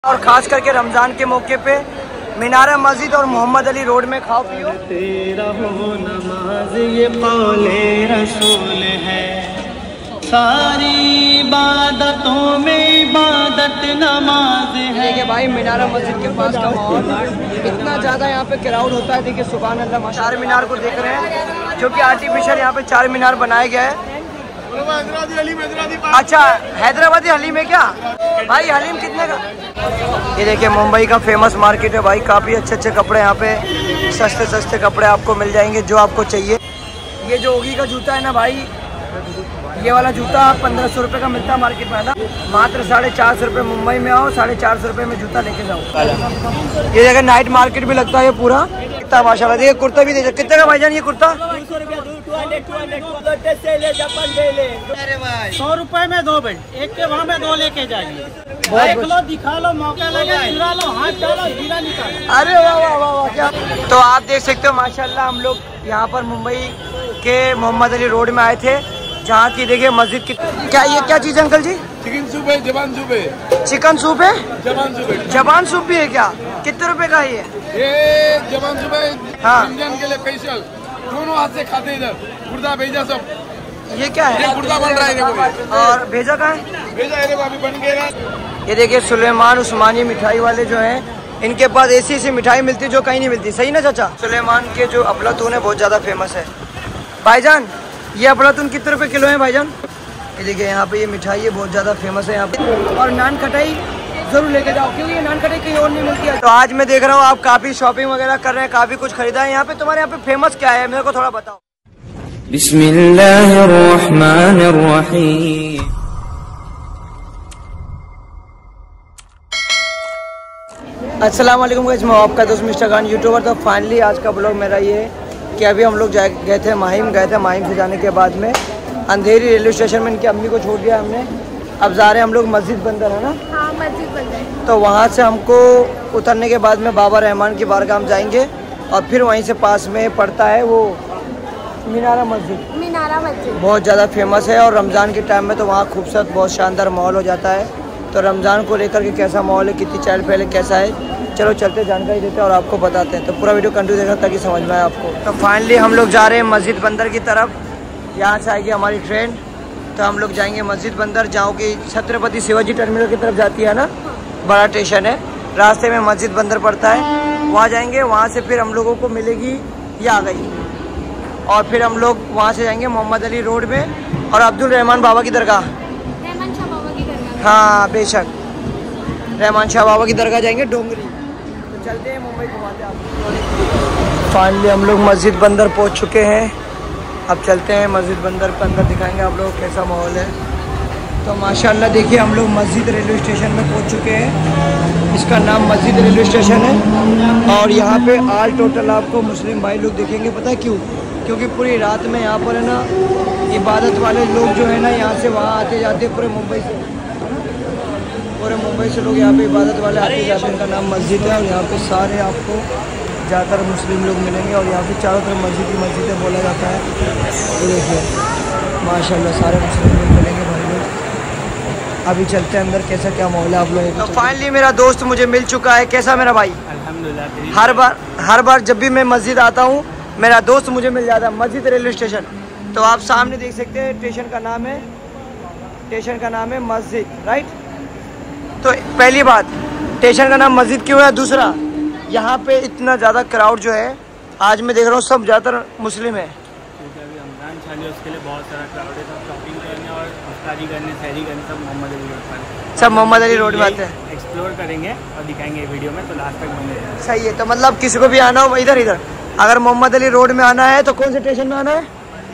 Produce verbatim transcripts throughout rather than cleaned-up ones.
और खास करके रमज़ान के मौके पे मीनारा मस्जिद और मोहम्मद अली रोड में खाओ पियो। तेरा हो नमाज ये कौले रसूल है, सारी इबादतों में इबादत नमाज है। देखिए भाई मीनारा मस्जिद के पास का माहौल, इतना ज़्यादा यहाँ पे क्राउड होता है। देखिए सुभान अल्लाह। चार मीनार को देख रहे हैं जो कि आर्टिफिशियल यहाँ पे चार मीनार बनाया गया है। अच्छा हैदराबादी हलीम है क्या भाई? हलीम कितने का? ये देखिए मुंबई का फेमस मार्केट है भाई, काफ़ी अच्छे अच्छे कपड़े यहाँ पे, सस्ते सस्ते कपड़े आपको मिल जाएंगे जो आपको चाहिए। ये जो ओगी का जूता है ना भाई, ये वाला जूता पंद्रह सौ रुपये का मिलता है मार्केट में ना, मात्र साढ़े चार सौ रुपये। मुंबई में आओ साढ़े चार सौ रुपये में जूता लेके जाओ। ये जगह नाइट मार्केट भी लगता है पूरा, कितना माशाल्लाह। देखिए कुर्ता भी देखिए, कितने का भाईजान ये कुर्ता? अरे भाई सौ रुपए में दो बेल्ट, एक के वहाँ में दो लेके जाइए। देख लो, दिखा लो, मौका लगे दिला लो, हाथ डालो, हीरा निकालो। अरे वाह वाह वाह वाह क्या। तो आप देख सकते हो माशाल्लाह, हम लोग यहाँ पर मुंबई के मोहम्मद अली रोड में आए थे, जहाँ की देखिए मस्जिद की। क्या ये क्या चीज़ अंकल जी? चिकन सूप है, जबान सूप है। चिकन सूप है, जबान सूप है। जबान सूप भी है क्या? कितने रुपए का है ये? ये जबान सूप है, हाँ। रमजान के लिए स्पेशल, दोनों हाथ से खाते इधर। गुर्दा भेजा सब। ये क्या है? ये गुर्दा बन रहा है देखो। और भेजा कहाँ है? भेजा है देखो, अभी बन गया। ये देखिए सुलेमान उस्मानी मिठाई वाले जो हैं, इनके पास ऐसी ऐसी मिठाई मिलती है जो कहीं नहीं मिलती। सही ना चाचा? सुलेमान के जो अफलातून है बहुत ज़्यादा फेमस है। भाईजान ये अफलातून कितने रुपए किलो है भाईजान? ये देखिए यहाँ पे ये मिठाई है, बहुत ज़्यादा फेमस है यहाँ पे। और नान खटाई जरूर लेके जाओ, क्योंकि ये नान खटाई कहीं और नहीं मिलती है। तो आज मैं देख रहा हूँ आप काफ़ी शॉपिंग वगैरह कर रहे हैं, काफ़ी कुछ खरीदा है यहाँ पे। तुम्हारे यहाँ पे फेमस क्या है, मेरे को थोड़ा बताओ। बिस्मिल्लाहिर्रहमानिर्रहीम। अस्सलाम वालेकुम गाइस, मैं आपका दोस्त मिस्टर खान यूट्यूबर। तो फाइनली आज का ब्लॉग मेरा ये है कि अभी हम लोग गए थे माहिम, गए थे माहिम से जाने के बाद में अंधेरी रेलवे स्टेशन में इनकी अम्मी को छोड़ दिया हमने। अब जा रहे हैं हम लोग मस्जिद बंदर, है ना? हाँ मस्जिद बंदर। तो वहाँ से हमको उतरने के बाद में बाबा रहमान की बारगाह हम जाएंगे, और फिर वहीं से पास में पड़ता है वो मीनारा मस्जिद। मीनारा मस्जिद बहुत ज़्यादा फेमस है, और रमज़ान के टाइम में तो वहाँ खूबसूरत बहुत शानदार माहौल हो जाता है। तो रमज़ान को लेकर के कैसा माहौल है, कितनी चहल पहले कैसा है, चलो चलते जानकारी देते हैं और आपको बताते हैं। तो पूरा वीडियो कंटिन्यू देखना ताकि समझ में आए आपको। तो फाइनली हम लोग जा रहे हैं मस्जिद बंदर की तरफ। यहाँ से आएगी हमारी ट्रेन, तो हम लोग जाएंगे मस्जिद बंदर, जहाँ की छत्रपति शिवाजी टर्मिनल की तरफ जाती है ना, बड़ा स्टेशन है। रास्ते में मस्जिद बंदर पड़ता है, वहाँ जाएंगे। वहाँ से फिर हम लोगों को मिलेगी, ये आ गई, और फिर हम लोग वहाँ से जाएंगे मोहम्मद अली रोड में और अब्दुल रहमान बाबा की दरगाह। रहमान शाह बाबा की दरगाह। हाँ बेशक, रहमान शाह बाबा की दरगाह जाएंगे डोंगरी। तो चलते हैं, मुंबई घुमाते हैं आपको। फाइनली हम लोग मस्जिद बंदर पहुँच चुके हैं। अब चलते हैं मस्जिद बंदर के अंदर, दिखाएंगे आप लोगों को कैसा माहौल है। तो माशाल्लाह देखिए हम लोग मस्जिद रेलवे स्टेशन में पहुंच चुके हैं। इसका नाम मस्जिद रेलवे स्टेशन है, और यहाँ पे आल टोटल आपको मुस्लिम भाई लोग दिखेंगे। पता है क्यों? क्योंकि पूरी रात में यहाँ पर है ना इबादत वाले लोग जो है ना, यहाँ से वहाँ आते जाते पूरे मुंबई से, पूरे मुंबई से लोग यहाँ पे इबादत वाले आते जाते हैं। इनका नाम मस्जिद है, और यहाँ पे सारे आपको ज़्यादातर मुस्लिम लोग मिलेंगे, और यहाँ पे चारों तरफ मस्जिद ही मस्जिद है बोला जाता है। तो देखिए माशाल्लाह सारे मुस्लिम लोग मिलेंगे भाई लोग। अभी चलते हैं अंदर, कैसा क्या माहौल है आप लोगों को। तो फाइनली मेरा दोस्त मुझे मिल चुका है। कैसा मेरा भाई? अल्हम्दुलिल्लाह। हर बार हर बार जब भी मैं मस्जिद आता हूँ मेरा दोस्त मुझे मिल जाता है। मस्जिद रेलवे स्टेशन, तो आप सामने देख सकते हैं, स्टेशन का नाम है स्टेशन का नाम है मस्जिद, राइट? तो पहली बात, स्टेशन का नाम मस्जिद क्यों है? दूसरा, यहाँ पे इतना ज़्यादा क्राउड जो है, आज मैं देख रहा हूँ सब ज़्यादातर मुस्लिम है, क्योंकि अभी रमजान चालू है, उसके लिए बहुत सारा क्राउड है। सब शॉपिंग करने और इफ्तारी करने, सहरी करने सब मोहम्मद अली रोड पर, सब मोहम्मद अली रोड में आते हैं। एक्सप्लोर करेंगे और दिखाएंगे वीडियो में, तो लास्ट तक बने रहें। सही है। तो मतलब किसी को भी आना हो इधर इधर, अगर मोहम्मद अली रोड में आना है तो कौन से स्टेशन में आना है?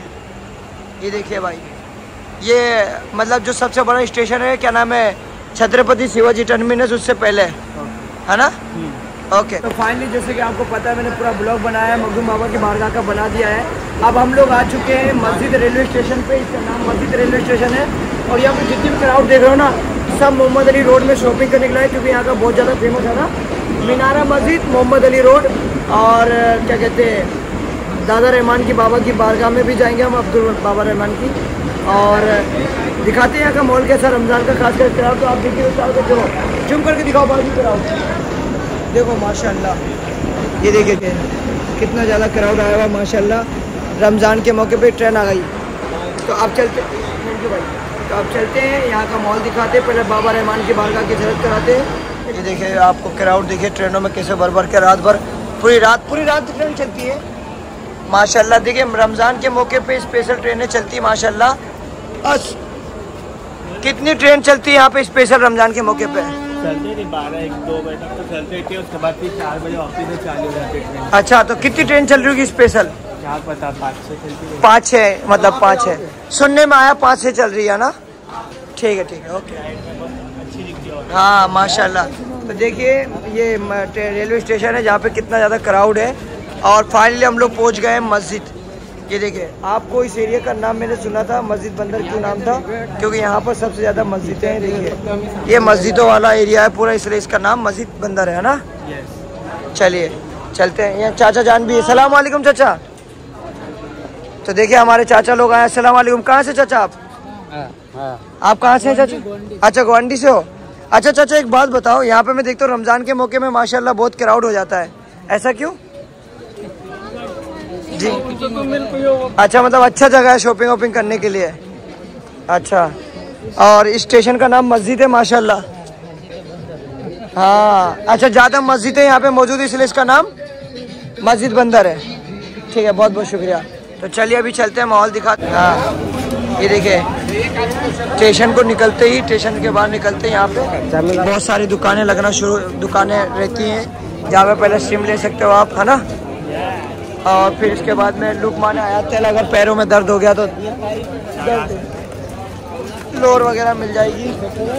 ये देखिए भाई, ये मतलब जो सबसे बड़ा स्टेशन है, क्या नाम है, छत्रपति शिवाजी टर्मिनस, उससे पहले है ना? ओके। तो फाइनली जैसे कि आपको पता है, मैंने पूरा ब्लॉग बनाया है, मखदूम बाबा की बारगाह का बना दिया है। अब हम लोग आ चुके हैं मस्जिद रेलवे स्टेशन पे। इसका नाम मस्जिद रेलवे स्टेशन है, और यहाँ पे जितनी भी क्राउड देख रहे हो ना, सब मोहम्मद अली रोड में शॉपिंग करने के लिए, क्योंकि यहाँ का बहुत ज़्यादा फेमस है ना मीनारा मस्जिद, मोहम्मद अली रोड। और क्या कहते हैं, दादा रहमान की बाबा की बारगाह में भी जाएंगे हम, अब्दुल बाबा रहमान की, और दिखाते हैं यहाँ का माहौल कैसा रमज़ान का, खास कर क्राउड। तो आप देखिए चारों तरफ जूम करके दिखाओ बाजू कराओ। देखो माशाल्लाह, ये देखिए कितना ज़्यादा क्राउड आया हुआ माशाल्लाह। रमज़ान के मौके पे ट्रेन आ गई। तो आप चलते थैंक यू भाई। तो आप चलते हैं, यहाँ का मॉल दिखाते, पहले बाबा रहमान की बारगाह की झलक कराते हैं। ये देखिए आपको क्राउड देखिए ट्रेनों में कैसे भर भर के रात भर पूरी रात पूरी रात ट्रेन चलती है माशाल्लाह। देखिए रमज़ान के मौके पे स्पेशल ट्रेनें चलती है माशाल्लाह। बस कितनी ट्रेन चलती है यहाँ पे स्पेशल रमज़ान के मौके पे? चलते थे बारह एक दो बजे तक तो चलते थे, उसके बाद फिर चार बजे ऑफिस से चालू हो जाती ट्रेन। अच्छा, तो कितनी ट्रेन चल रही होगी स्पेशल? क्या पता, पाँच छः चलती है। पाँच छः मतलब पाँच छः सुनने में आया, पाँच छः चल रही है ना। ठीक है ठीक है ओके। अच्छी दिखती है। हाँ माशाल्लाह। तो देखिए ये रेलवे स्टेशन है जहाँ पे कितना ज़्यादा क्राउड है। और फाइनली हम लोग पहुँच गए मस्जिद। ये देखिए आपको इस एरिया का नाम मैंने सुना था, मस्जिद बंदर क्यों नाम था? क्योंकि यहाँ पर सबसे ज़्यादा मस्जिदें हैं। देखिए ये मस्जिदों वाला एरिया है पूरा, इसलिए इसका नाम मस्जिद बंदर है ना। चलिए चलते हैं। यहाँ चाचा जान भी है। सलाम वालेकुम चाचा। तो देखिए हमारे चाचा लोग आए। अस्सलाम वालेकुम। कहाँ से चाचा आप? आप कहाँ से हैं चाचा? अच्छा ग्वांडी से हो। अच्छा चाचा एक बात बताओ, यहाँ पे मैं देखता हूँ रमज़ान के मौके में माशाल्लाह बहुत क्राउड हो जाता है, ऐसा क्यों? जी अच्छा, मतलब अच्छा जगह है शॉपिंग वॉपिंग करने के लिए। अच्छा, और इस स्टेशन का नाम मस्जिद है माशाल्लाह। हाँ अच्छा, ज़्यादा मस्जिदें यहाँ पे मौजूद है इसलिए इसका नाम मस्जिद बंदर है। ठीक है बहुत बहुत शुक्रिया। तो चलिए अभी चलते हैं, माहौल दिखाते हैं। हाँ ये देखिए स्टेशन को निकलते ही, स्टेशन के बाहर निकलते ही यहाँ पे बहुत सारी दुकानें लगना शुरू दुकानें रहती हैं जहाँ पे पहले सिम ले सकते हो आप, है ना। और फिर इसके बाद में लुकमान आयात तेल, अगर पैरों में दर्द हो गया तो लोअर वगैरह मिल जाएगी।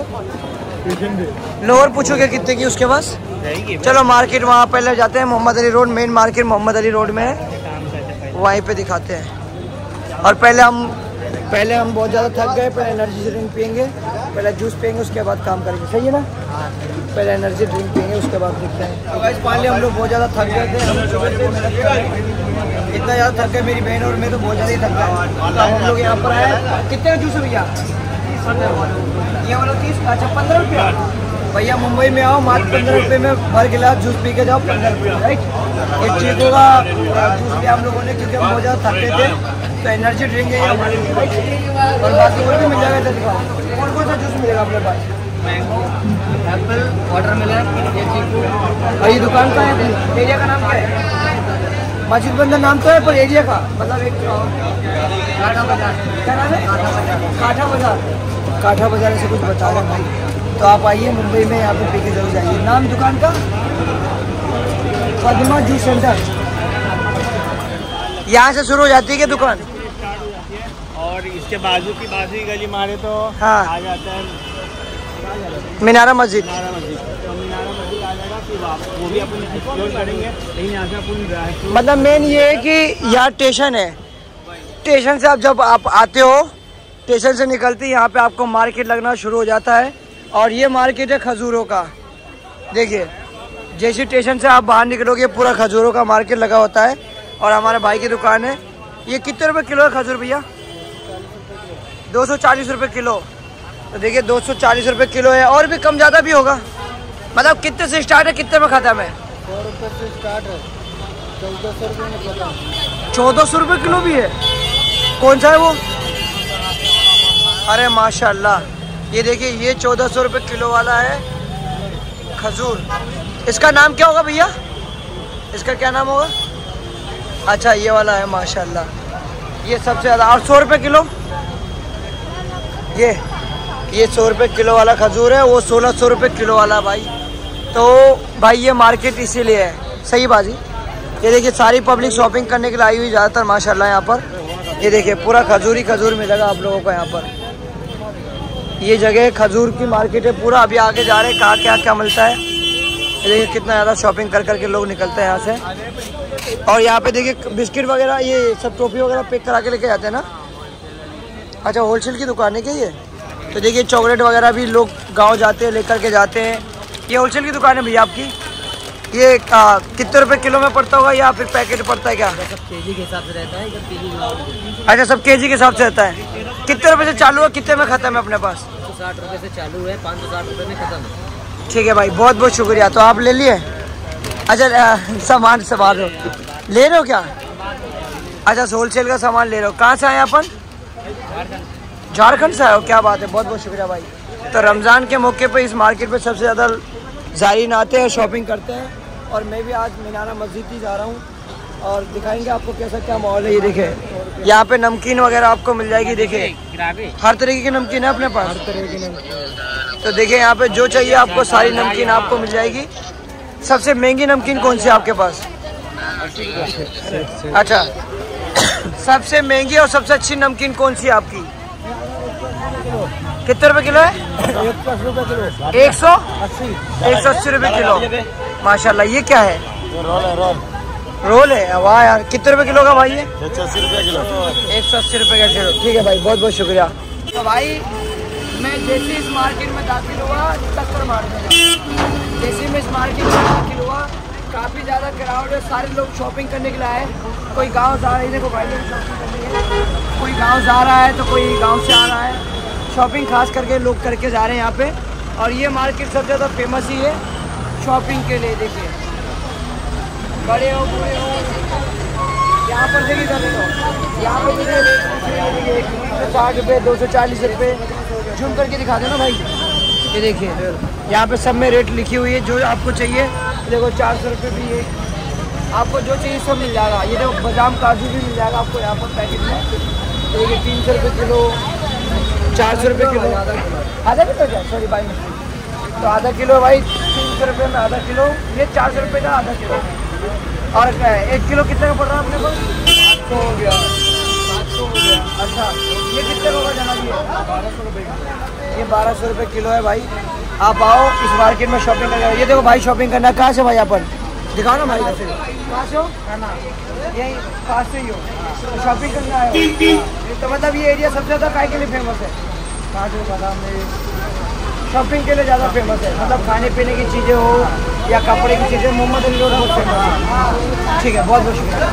लोअर पूछोगे कितने की उसके पास? चलो मार्केट वहाँ पहले जाते हैं, Mohammad Ali road, main market Mohammad Ali road में है, वहीं पे दिखाते हैं। और पहले हम पहले हम बहुत ज़्यादा थक गए, पहले एनर्जी ड्रिंक पियेंगे, पहले जूस पियेंगे, उसके बाद काम करेंगे। सही है ना? पहले एनर्जी ड्रिंक पियेंगे उसके बाद दिखते हैं। तो गाइस पहले हम लोग बहुत ज़्यादा थक गए थे, हम सुबह से मेहनत कर रहे हैं, इतना ज़्यादा थक गए मेरी बहन और मैं तो बहुत ज़्यादा ही थक गए। तो हम लोग यहाँ पर आए। कितने का जूस है भैया? ये वाला तीस। अच्छा पंद्रह रुपया। भैया मुंबई में आओ, मात्र पंद्रह रुपये में भर गिलास जूस पी के जाओ, पंद्रह रुपये राइट। एक चीज़ों का जूस लिया हम लोगों ने क्योंकि हम बहुत ज़्यादा थके थे। तो एनर्जी ड्रिंक है हमारे राइट, और बाकी और भी मिल जाएगा। दिखाओ कौन कौन सा जूस मिलेगा अपने पास? मैंगो, एप्पल, वाटरमेलन, चीकू। और ये दुकान का है, एरिया का नाम क्या है? मस्जिद बंदर नाम तो है पर एरिया का मतलब एक काठा बाजार। क्या नाम है? काठा बाजार। काठा बाजार ऐसे कुछ बता रहे हैं भाई। तो आप आइए मुंबई में, यहाँ पे पी के जरूर जाइए। नाम दुकान का पद्मा जूस सेंटर। यहाँ से शुरू हो जाती है क्या दुकान? और इसके बाजू की बाजू की गली मारे तो हाँ आ जाता है मीनारा मस्जिद। मीनारा मस्जिद तो मीनारा मस्जिद आ जाएगा, फिर आप वो भी अपन एक्सप्लोर करेंगे। लेकिन यहाँ से अपन मतलब मेन ये है कि यहाँ स्टेशन है, स्टेशन से आप जब आप आते हो, स्टेशन से निकलते ही यहाँ पे आपको मार्केट लगना शुरू हो जाता है। और ये मार्केट है खजूरों का। देखिए जैसे स्टेशन से आप बाहर निकलोगे पूरा खजूरों का मार्केट लगा होता है। और हमारे भाई की दुकान है। ये कितने रुपए किलो है खजूर भैया? दो सौ चालीस रुपये किलो। तो देखिए दो सौ चालीस रुपये किलो है, और भी कम ज़्यादा भी होगा। मतलब कितने से स्टार्ट है, कितने में खाता है? सौ रुपये से स्टार्ट है, चौदह सौ रुपये में खाता है। चौदह सौ रुपये किलो भी है? कौन सा है वो? अरे माशाल्लाह, ये देखिए ये चौदह सौ रुपये किलो वाला है खजूर। इसका नाम क्या होगा भैया? इसका क्या नाम होगा? अच्छा ये वाला है माशाल्लाह, ये सबसे ज़्यादा। और सौ रुपये किलो ये ये सौ रुपये किलो वाला खजूर है, वो सोलह सौ रुपये किलो वाला भाई। तो भाई ये मार्केट इसीलिए है। सही बाजी। ये देखिए सारी पब्लिक शॉपिंग करने के लिए आई हुई ज़्यादातर माशाल्लाह यहाँ पर। ये देखिए पूरा खजूर ही खजूर मिलेगा आप लोगों को यहाँ पर। ये जगह खजूर की मार्केट है पूरा। अभी आगे जा रहे हैं कहाँ क्या क्या मिलता है। ये देखिए कितना ज़्यादा शॉपिंग कर करके लोग निकलते हैं यहाँ से। और यहाँ पे देखिए बिस्किट वगैरह ये सब टॉफी वगैरह पैक करा के लेके जाते हैं ना। अच्छा होलसेल की दुकान है क्या ये? तो देखिए चॉकलेट वगैरह भी लोग गांव जाते हैं लेकर के जाते हैं। ये होलसेल की दुकान है भैया आपकी? ये आ, कितने रुपए किलो में पड़ता होगा या फिर पैकेट पड़ता है क्या? सब केजी के हिसाब से रहता है। केजी अच्छा सब केजी के हिसाब से रहता है। कितने रुपए से चालू है, कितने में खत्म है अपने पास? साठ रुपये से चालू है, पाँच सौ साठ रुपये में खत्म है। ठीक है भाई, बहुत बहुत शुक्रिया। तो आप ले लिए? अच्छा सामान संभाल रहे हो, ले रहे हो क्या? अच्छा होलसेल का सामान ले रहे हो। कहाँ से आए अपन? झारखंड से आए हो, क्या बात है, बहुत बहुत शुक्रिया भाई। तो रमज़ान के मौके पे इस मार्केट पे सबसे ज़्यादा ज़ायरीन आते हैं, शॉपिंग करते हैं। और मैं भी आज मीनारा मस्जिद ही जा रहा हूँ और दिखाएंगे आपको कैसा क्या माहौल है। ये देखिए यहाँ पे नमकीन वगैरह आपको मिल जाएगी। देखिए हर तरीके की नमकीन है अपने पास, हर तरह की नमकीन। तो देखिए यहाँ पे जो चाहिए आपको सारी नमकीन आपको मिल जाएगी। सबसे महंगी नमकीन कौन सी है आपके पास? अच्छा सबसे महंगी और सबसे अच्छी नमकीन कौन सी है आपकी? कितने रुपए किलो है? एक सौ अस्सी एक सौ अस्सी रुपये किलो। माशाल्लाह। ये क्या है? रोल है, रोल रोल है। वाह यार, कितने रुपए किलो का भाई है? एक सौ अस्सी रुपये किलो। एक सौ अस्सी रुपये का किलो। ठीक है भाई, बहुत बहुत शुक्रिया। तो भाई मैं जैसे इस मार्केट में दाखिल हुआ टक्कर मार गया। जैसे मैं इस मार्केट में दाखिल हुआ काफ़ी ज़्यादा क्राउड है, सारे लोग शॉपिंग करने के लिए आए। कोई गांव जा रहा है, देखो भाई शॉपिंग करने के लिए, कोई गांव जा रहा है तो कोई गांव से आ रहा है। शॉपिंग खास करके लोग करके जा रहे हैं यहाँ पे। और ये मार्केट सबसे ज़्यादा फेमस ही है शॉपिंग के लिए। देखिए बड़े हो बूढ़े हो यहाँ पर देखिए सभी लोग यहाँ पे देखिए एक सौ साठ रुपये, दो सौ चालीस रुपये। झूम करके दिखा दो ना भाई। ये देखिए यहाँ पे सब में रेट लिखी हुई है, जो आपको चाहिए। देखो चार सौ रुपये भी है, आपको जो चाहिए सब मिल जाएगा। ये देखो बादाम काजू भी मिल जाएगा आपको यहाँ पर पैकेट में। देखिए तीन सौ रुपये किलो, चार सौ रुपये किलो, आधा किलो क्या? सॉरी भाई, तो आधा किलो भाई तीन सौ रुपये में आधा किलो, ये चार सौ रुपये का आधा किलो। और एक किलो कितने का पड़ रहा है अपने को? सात सौ हो गया, सात सौ हो गया। अच्छा ये कितने का होगा जनाब? ये बारह सौ रुपये ये बारह सौ रुपये किलो है भाई। आप आओ इस मार्केट में शॉपिंग करने। ये देखो भाई शॉपिंग करना कहाँ से भाई? अपन दिखाओ ना भाई, कैसे कहाँ से हो? यही पास से ही हो, तो शॉपिंग करने आए हो। तो मतलब ये एरिया सबसे ज़्यादा काय के लिए फेमस है? काजू बादाम में शॉपिंग के लिए ज़्यादा फेमस है। मतलब खाने पीने की चीज़ें हो या कपड़े की चीज़ें, मोहम्मद अली रोड बहुत फेमस है। ठीक है, बहुत बहुत शुक्रिया,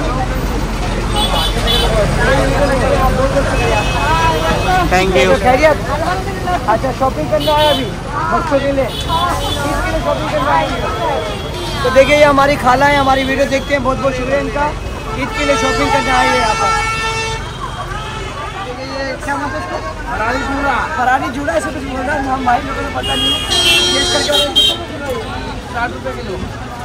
थैंक यू। खैरियत? अच्छा शॉपिंग करने आया अभी बच्चों के लिए, किसके लिए शॉपिंग करने आएंगे? तो देखिए ये हमारी खाला है, हमारी वीडियो देखते हैं, बहुत बहुत शुक्रिया इनका। ईद के लिए शॉपिंग करने आए हैं यहाँ पर। क्या मतलब इसको? फरारी जूड़ा, फरारी जूड़ा ऐसे कुछ बोल रहा है हम भाई, लोगों को पता नहीं है। साठ रुपये किलो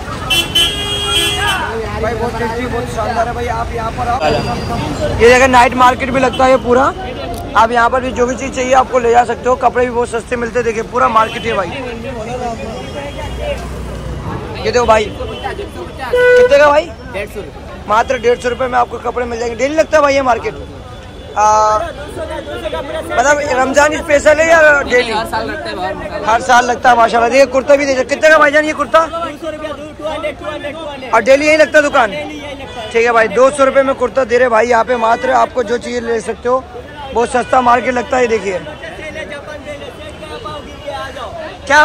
भाई, बहुत टेस्टी, बहुत शानदार है भाई। आप यहाँ पर आओ। ये जगह नाइट मार्केट भी लगता है पूरा। आप यहाँ पर भी जो भी चीज़ चाहिए आपको ले जा सकते हो। कपड़े भी बहुत सस्ते मिलते हैं। देखिए पूरा मार्केट है भाई। ये देखो भाई कितने का भाई? डेढ़ सौ रुपये मात्र डेढ़ सौ रुपये में आपको कपड़े मिल जाएंगे। डेली लगता है भाई ये मार्केट? मतलब रमजान स्पेशल है या डेली? हर साल लगता है, हर साल लगता है माशाल्लाह। देखिए कुर्ता भी देखिए कितने का भाईजान ये कुर्ता? और डेली यही लगता है दुकान? ठीक है भाई, दो सौ रुपये में कुर्ता दे रहे भाई यहाँ पे। मात्र आपको जो चाहिए ले सकते हो, बहुत सस्ता मार्केट लगता है। देखिए क्या?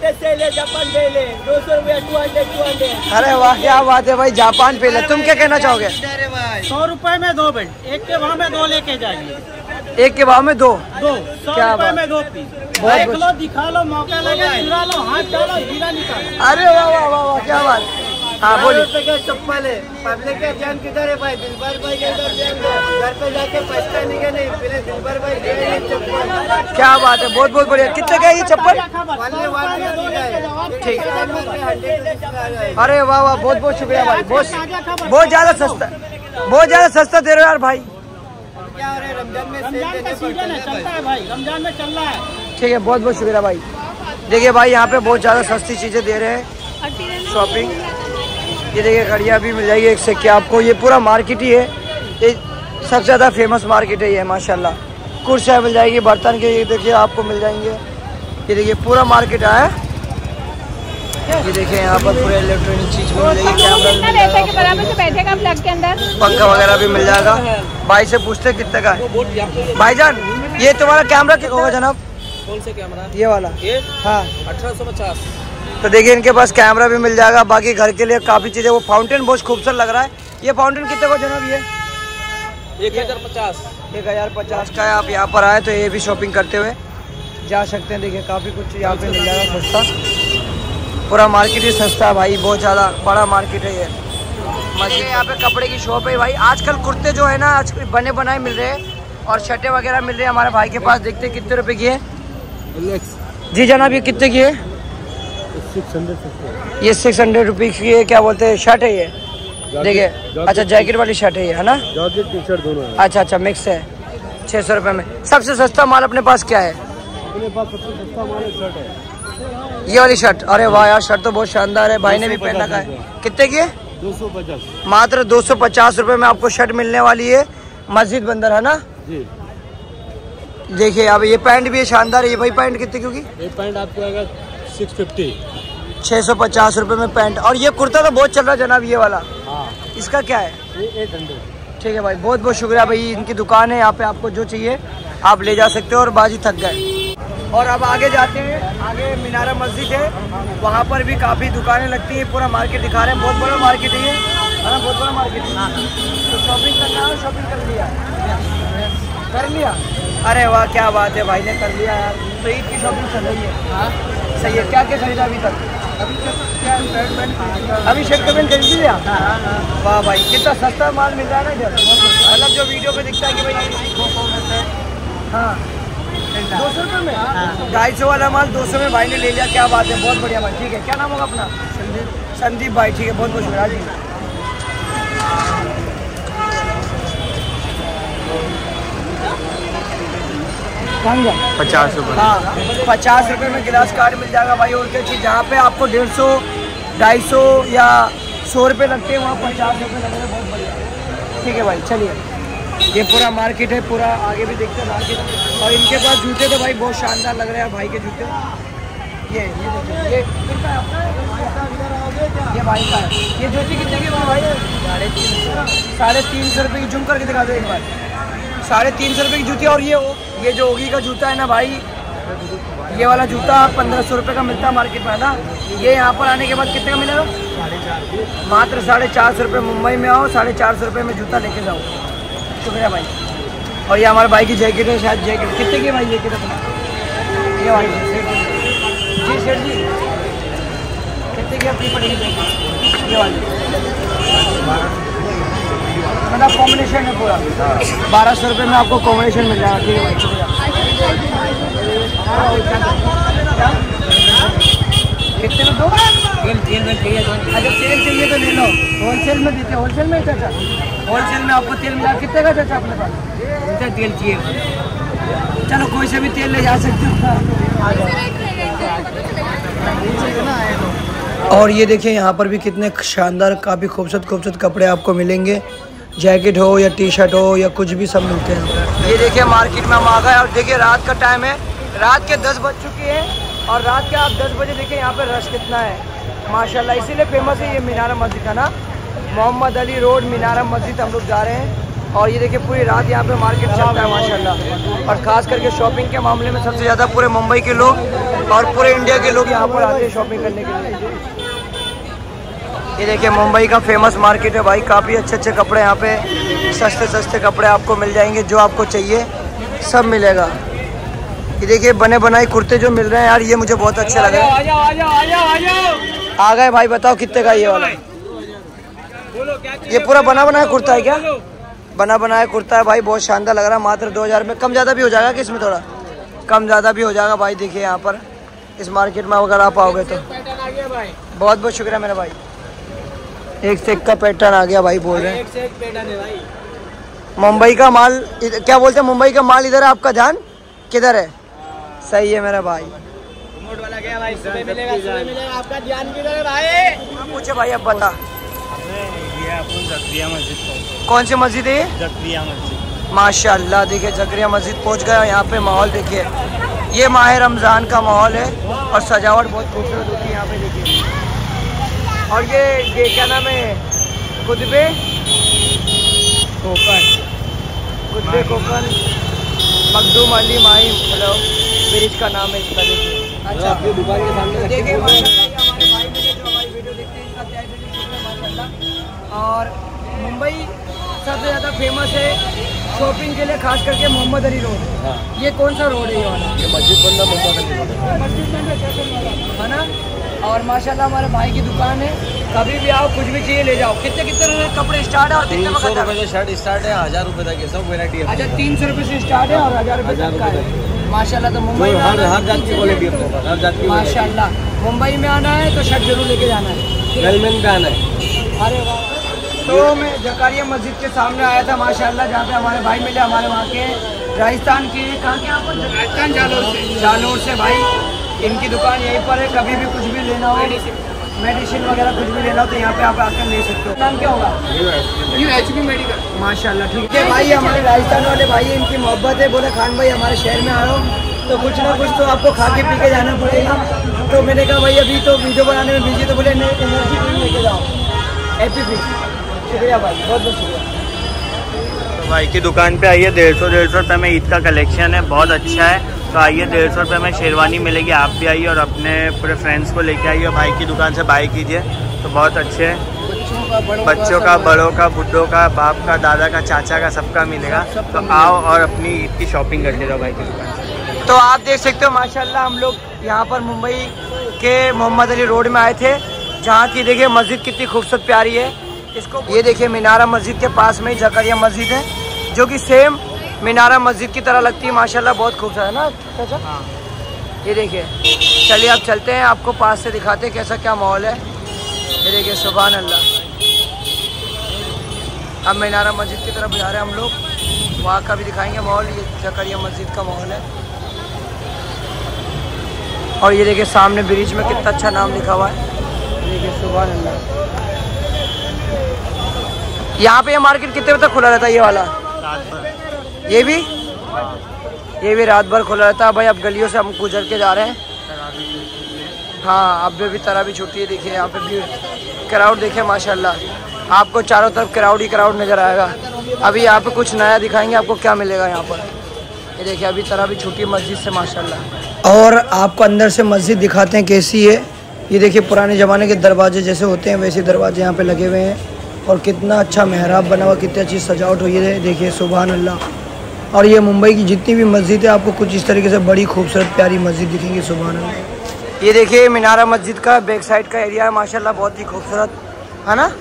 अरे वाह क्या बात है भाई, जापान पे। तुम क्या कहना चाहोगे? सौ रुपए में दो बेल्ट, एक के भाव में दो लेके जाइए। एक के भाव में दो दो सौ क्या रुपए बात? में दो पीस। बहुत देख बहुत- लो, दिखा लो, मौका लगे चुरा लो, हाथ डालो, हीरा निकालो। अरे वाह वाह वाह वाह क्या बात। हाँ बोलिए। क्या चप्पल है? पब्लिक का ध्यान किधर है भाई? दिलबर भाई के इधर ध्यान दो। घर पे जाके पैसा नहीं के नहीं, पहले दिलबर भाई दे रहे हैं चप्पल। क्या बात है, बहुत बहुत बढ़िया। कितने का है ये चप्पल? वाले वाले दो लेके जाओ। ठीक है। है। अरे वाह वाह, बहुत बहुत शुक्रिया भाई। बहुत बहुत ज़्यादा सस्ता, बहुत ज़्यादा सस्ता दे रहे हो यार भाई। क्या हो रहा है? रमजान में रमजान का सीजन है, चलता है भाई, रमजान में चल रहा है। ठीक है, बहुत बहुत शुक्रिया भाई। देखिए भाई यहाँ पे बहुत ज़्यादा सस्ती चीज़ें दे रहे हैं शॉपिंग। ये देखिए घड़ियाँ भी मिल जाएगी एक से क्या आपको। ये पूरा मार्केट ही है, ये सबसे ज़्यादा फेमस मार्केट है ये माशाल्लाह। कुर्सियाँ मिल जाएगी, बर्तन के ये देखिए आपको मिल जाएंगे। ये देखिए पूरा मार्केट आया है। ये देखिए यहाँ पर पूरे इलेक्ट्रॉनिक चीज़ मिल जाएगी, कैमरा भी मिल जाएगा, के बराबर से बैठेगा प्लग के अंदर। पंखा वगैरह भी मिल जाएगा। भाई से पूछते कितने का है। भाईजान ये तुम्हारा कैमरा क्या होगा जनाब? कौन से कैमरा? ये वाला? ये हाँ अठारह सौ पचास। तो देखिए इनके पास कैमरा भी मिल जाएगा। बाकी घर के लिए काफ़ी चीज़ें। वो फाउंटेन बहुत खूबसूरत लग रहा है। ये फाउंटेन कितने का जनाब? ये एक हजार पचास एक हज़ार पचास का है। आप यहाँ पर आए तो ये भी शॉपिंग करते हुए जा सकते हैं। देखिए काफ़ी कुछ यहाँ पे मिल जाएगा सस्ता। पूरा मार्केट ही सस्ता है भाई, बहुत ज़्यादा बड़ा मार्केट है ये। मस्जिद यहाँ पे कपड़े की शॉप है भाई। आजकल कुर्ते जो है ना आज बने बनाए मिल रहे हैं और शर्टें वगैरह मिल रहे हैं हमारे भाई के पास। देखते हैं कितने रुपए की है जी जनाब, ये कितने की है? ये सिक्स हंड्रेड रुपीज़ की है। क्या बोलते हैं शर्ट है ये? देखिए अच्छा जैकेट वाली शर्ट है ये, है ना? जैकेट टी शर्ट दोनों है। अच्छा अच्छा मिक्स है। छः सौ रुपये में। सबसे सस्ता माल अपने पास क्या है? अपने पास सबसे सस्ता माल शर्ट है ये वाली शर्ट। अरे वाह यार शर्ट तो बहुत शानदार है, भाई ने भी पहना का है। कितने की है? दो सौ पचास। मात्र दो सौ पचास रुपये में आपको शर्ट मिलने वाली है मस्जिद बंदर, है ना जी। देखिए अब ये पैंट भी है शानदार है। ये भाई पैंट कितने की होगी? ये पैंट आपको आएगा सिक्स फिफ्टी। छः सौ पचास रुपये में पैंट। और ये कुर्ता तो बहुत चल रहा है जनाब ये वाला, हाँ इसका क्या है? ये एट हंड्रेड। ठीक है भाई, बहुत बहुत शुक्रिया भाई। इनकी दुकान है यहाँ पे, आपको जो चाहिए आप ले जा सकते हो। और बाजी थक गए। और अब आगे जाते हैं, आगे मीनारा मस्जिद है, वहाँ पर भी काफ़ी दुकानें लगती हैं। पूरा मार्केट दिखा रहे हैं, बहुत बड़ा मार्केट है ये, है ना? बहुत बड़ा मार्केट है। तो शॉपिंग करना है, शॉपिंग कर लिया कर लिया अरे वाह क्या बात है, भाई ने कर लिया यार। तो ईद की शॉपिंग चल रही है। हाँ सही है। क्या क्या खरीदा अभी तक? अभी क्या अभी शर्ट पैंट खरीद लिया? वाह भाई कितना सस्ता माल मिल रहा है ना इधर। मतलब जो वीडियो पे दिखता है कि भाई हाँ दो सौ रुपये में ढाई सौ वाला माल दो सौ में भाई ने ले लिया। क्या बात है, बहुत बढ़िया भाई। ठीक है, क्या नाम होगा अपना? संदीप। संदीप भाई ठीक है, बहुत बहुत शुक्रिया जी। पचास रुपये। हाँ पचास रुपये में गिलास कार्ड मिल जाएगा भाई। और क्या चीज़ जहाँ पे आपको डेढ़ सौ ढाई सौ या सौ रुपये लगते हैं वहाँ पचास रुपये लग रहे हैं। बहुत बढ़िया। ठीक है भाई चलिए, ये पूरा मार्केट है, पूरा आगे भी देखते हैं मार्केट। और इनके पास जूते तो भाई बहुत शानदार लग रहे हैं भाई के जूते। ये ये देखिए, ये कितना है आपका? ये भाई का है। ये जूती कितने की भाई? साढ़े तीन साढ़े तीन सौ रुपये की। जूम करके दिखा दो एक बार। साढ़े तीन सौ रुपये की जूती। और ये ये जो ओगी का जूता है ना भाई, ये वाला जूता पंद्रह सौ रुपये का मिलता है मार्केट में, ना? ये यहाँ पर आने के बाद कितने का मिलेगा? मात्र साढ़े चार सौ रुपये। मुंबई में आओ, साढ़े चार सौ रुपये में जूता लेके जाओ। शुक्रिया भाई। और ये हमारे भाई की जैकेट है, शायद जैकेट कितने की भाई? जैकेट अपना ये भाई जी सेठ जी कितने की अपनी पड़ेगी? ये वाली मतलब कॉम्बिनेशन है पूरा बारह सौ रुपये में आपको कॉम्बिनेशन मिल जाएगा। ठीक है भाई शुक्रिया। कितने में दो? तेल तेल में चाहिए तो? अच्छा तेल चाहिए तो ले लो, होलसेल में देते। होलसेल में चाचा? होलसेल में आपको तेल मिला। कितने का चाचा अपने पास? कितना तेल चाहिए? चलो कोई से भी तेल ले जा सकते हो। और ये देखिए यहाँ पर भी कितने शानदार काफ़ी खूबसूरत खूबसूरत कपड़े आपको मिलेंगे। जैकेट हो या टी शर्ट हो या कुछ भी सब मिलते हैं। ये देखिए मार्केट में हम आ गए। और देखिए रात का टाइम है, रात के दस बज चुके हैं। और रात के आप दस बजे देखिए यहाँ पे रश कितना है माशाल्लाह। इसीलिए फेमस है ये मीनारा मस्जिद का ना, मोहम्मद अली रोड मीनारा मस्जिद हम लोग जा रहे हैं। और ये देखिए पूरी रात यहाँ पे मार्केट चलता है माशाल्लाह। और ख़ास करके शॉपिंग के मामले में सबसे ज़्यादा पूरे मुंबई के लोग और पूरे इंडिया के लोग यहाँ पर आते हैं शॉपिंग करने के लिए। ये देखिए मुंबई का फेमस मार्केट है भाई। काफ़ी अच्छे अच्छे कपड़े यहाँ पे, सस्ते सस्ते कपड़े आपको मिल जाएंगे। जो आपको चाहिए सब मिलेगा। ये देखिए बने बनाए कुर्ते जो मिल रहे हैं यार, ये मुझे बहुत अच्छे लग रहे हैं। आ गए भाई, बताओ कितने का ये वाला? ये पूरा बना बनाया कुर्ता है क्या? बना बनाया कुर्ता है भाई, बहुत शानदार लग रहा है। मात्र दो हज़ार में। कम ज़्यादा भी हो जाएगा कि इसमें? थोड़ा कम ज़्यादा भी हो जाएगा भाई। देखिए यहाँ पर इस मार्केट में अगर आप आओगे तो। बहुत बहुत शुक्रिया मेरे भाई। एक से एक का पैटर्न आ गया भाई, बोल रहे हैं एक से एक पैटर्न है भाई। मुंबई का माल क्या बोलते हैं? मुंबई का माल इधर है, आपका ध्यान किधर है? सही है मेरा भाई। रिमोट वाला गया भाई, सुबह मिलेगा सुबह मिलेगा। आपका ध्यान किधर है भाई? पूछे भाई, अब बता। ये जकरिया मस्जिद। कौन सी मस्जिद है? जकरिया मस्जिद। माशाल्लाह देखिए जकरिया मस्जिद पहुंच गया। यहाँ पे माहौल देखिए, ये माह रमज़ान का माहौल है और सजावट बहुत खूबसूरत होती है यहाँ पे देखिए। और ये ये क्या नाम है? कुतबे कोकन, कुतबे कोकन मखदूम अली माही मतलब ब्रिज का नाम है इसका। देखिए अच्छा अपनी दुकान के सामने देखिए माशाल्लाह हमारे भाई ने जो हमारी वीडियो देखते हैं इनका तहे दिल से शुक्रिया माशाल्लाह। और मुंबई सबसे ज़्यादा फेमस है शॉपिंग के लिए, खास करके मोहम्मद अली रोड। हाँ। ये कौन सा रोड है ये वाला? ये मस्जिद बंदा मोहम्मद अली रोड है। मस्जिद बंदा है ना? और माशाल्लाह हमारे भाई की दुकान है, कभी भी आओ कुछ भी चाहिए ले जाओ। कितने कितने कपड़े स्टार्ट है और कितने सौ रुपये से शर्ट स्टार्ट है, हज़ार रुपये तक है, सब वेराइटी है। अच्छा, तीन सौ रुपये से स्टार्ट है और हज़ार रुपये तक का है। माशाल्लाह। तो मुंबई में हर हर जात की क्वालिटी है, हर जात की। माशाल्लाह मुंबई में आना है तो शर्ट जरूर लेके जाना है, वेलमेन का आना है। अरे वाह। तो मैं जकारिया मस्जिद के सामने आया था माशाल्लाह, जहाँ पे हमारे भाई मिले, हमारे वहाँ के राजस्थान के। कहाँ के आप? राजस्थान जालोर से। जालोर से भाई, इनकी दुकान यहीं पर है। कभी भी कुछ भी लेना हो, मेडिसिन वगैरह कुछ भी लेना हो तो यहाँ पे आप आकर ले सकते हो। नाम क्या होगा? U H P medical. माशाल्लाह ठीक है भाई, हमारे राजस्थान वाले भाई, इनकी मोहब्बत है। बोले खान भाई हमारे शहर में आ रहा हूँ तो कुछ ना कुछ तो आपको खा के पी के जाना पड़ेगा। तो मैंने कहा भाई अभी तो वीडियो बनाने में बिजी, तो बोले एनर्जी ड्रिंक लेके जाओ, हैप्पी फिश। शुक्रिया भाई, बहुत बहुत शुक्रिया। तो भाई की दुकान पे आइए, डेढ़ सौ डेढ़ सौ रुपये में ईद का कलेक्शन है, बहुत अच्छा है। तो आइए, डेढ़ सौ रुपये में शेरवानी मिलेगी, आप भी आइए और अपने पूरे फ्रेंड्स को लेके आइए, भाई की दुकान से बाय कीजिए। तो बहुत अच्छे हैं, बच्चों का, बड़ों का, बुड्ढों का, बाप का, दादा का, चाचा का, सबका मिलेगा। तो आओ और अपनी ईद की शॉपिंग करके जाओ भाई की दुकान से। तो आप देख सकते हो माशाल्लाह, हम लोग यहाँ पर मुंबई के मोहम्मद अली रोड में आए थे, जहाँ की देखिए मस्जिद कितनी खूबसूरत प्यारी है। इसको ये देखिए, मीनारा मस्जिद के पास में ही जकारिया मस्जिद है, जो कि सेम मीनारा मस्जिद की तरह लगती है। माशाल्लाह बहुत खूबसूरत है ना चाचा? हाँ। ये देखिए, चलिए आप चलते हैं, आपको पास से दिखाते हैं कैसा क्या माहौल है। ये देखिए, सुभान अल्लाह। अब मीनारा मस्जिद की तरफ जा रहे हैं हम लोग, वहाँ का भी दिखाएंगे माहौल। ये जकारिया मस्जिद का माहौल है। और ये देखिए सामने ब्रिज में कितना अच्छा नाम लिखा हुआ है। देखिए सुभान अल्लाह। यहाँ पे ये मार्केट कितने बजे तक खुला रहता है? ये वाला ये भी ये भी रात भर खुला रहता है भाई। अब गलियों से हम गुजर के जा रहे हैं। हाँ, अब भी तरह भी छुट्टी है। देखिए यहाँ पे भी क्राउड देखिए माशाल्लाह, आपको चारों तरफ क्राउड ही क्राउड नज़र आएगा। अभी यहाँ पे कुछ नया दिखाएंगे आपको क्या मिलेगा यहाँ पर। ये देखिए अभी तरह भी छुट्टी मस्जिद से माशाल्लाह। और आपको अंदर से मस्जिद दिखाते हैं कैसी है। ये देखिए पुराने ज़माने के दरवाजे जैसे होते हैं वैसे दरवाजे यहाँ पे लगे हुए हैं। और कितना अच्छा मेहराब बना हुआ, कितनी अच्छी सजावट हुई है। देखिए सुभान अल्लाह। और ये मुंबई की जितनी भी मस्जिद है आपको कुछ इस तरीके से बड़ी खूबसूरत प्यारी मस्जिद दिखेंगी। सुभान अल्लाह। ये देखिए मीनारा मस्जिद का बैक साइड का एरिया है माशाल्लाह, बहुत ही खूबसूरत है ना।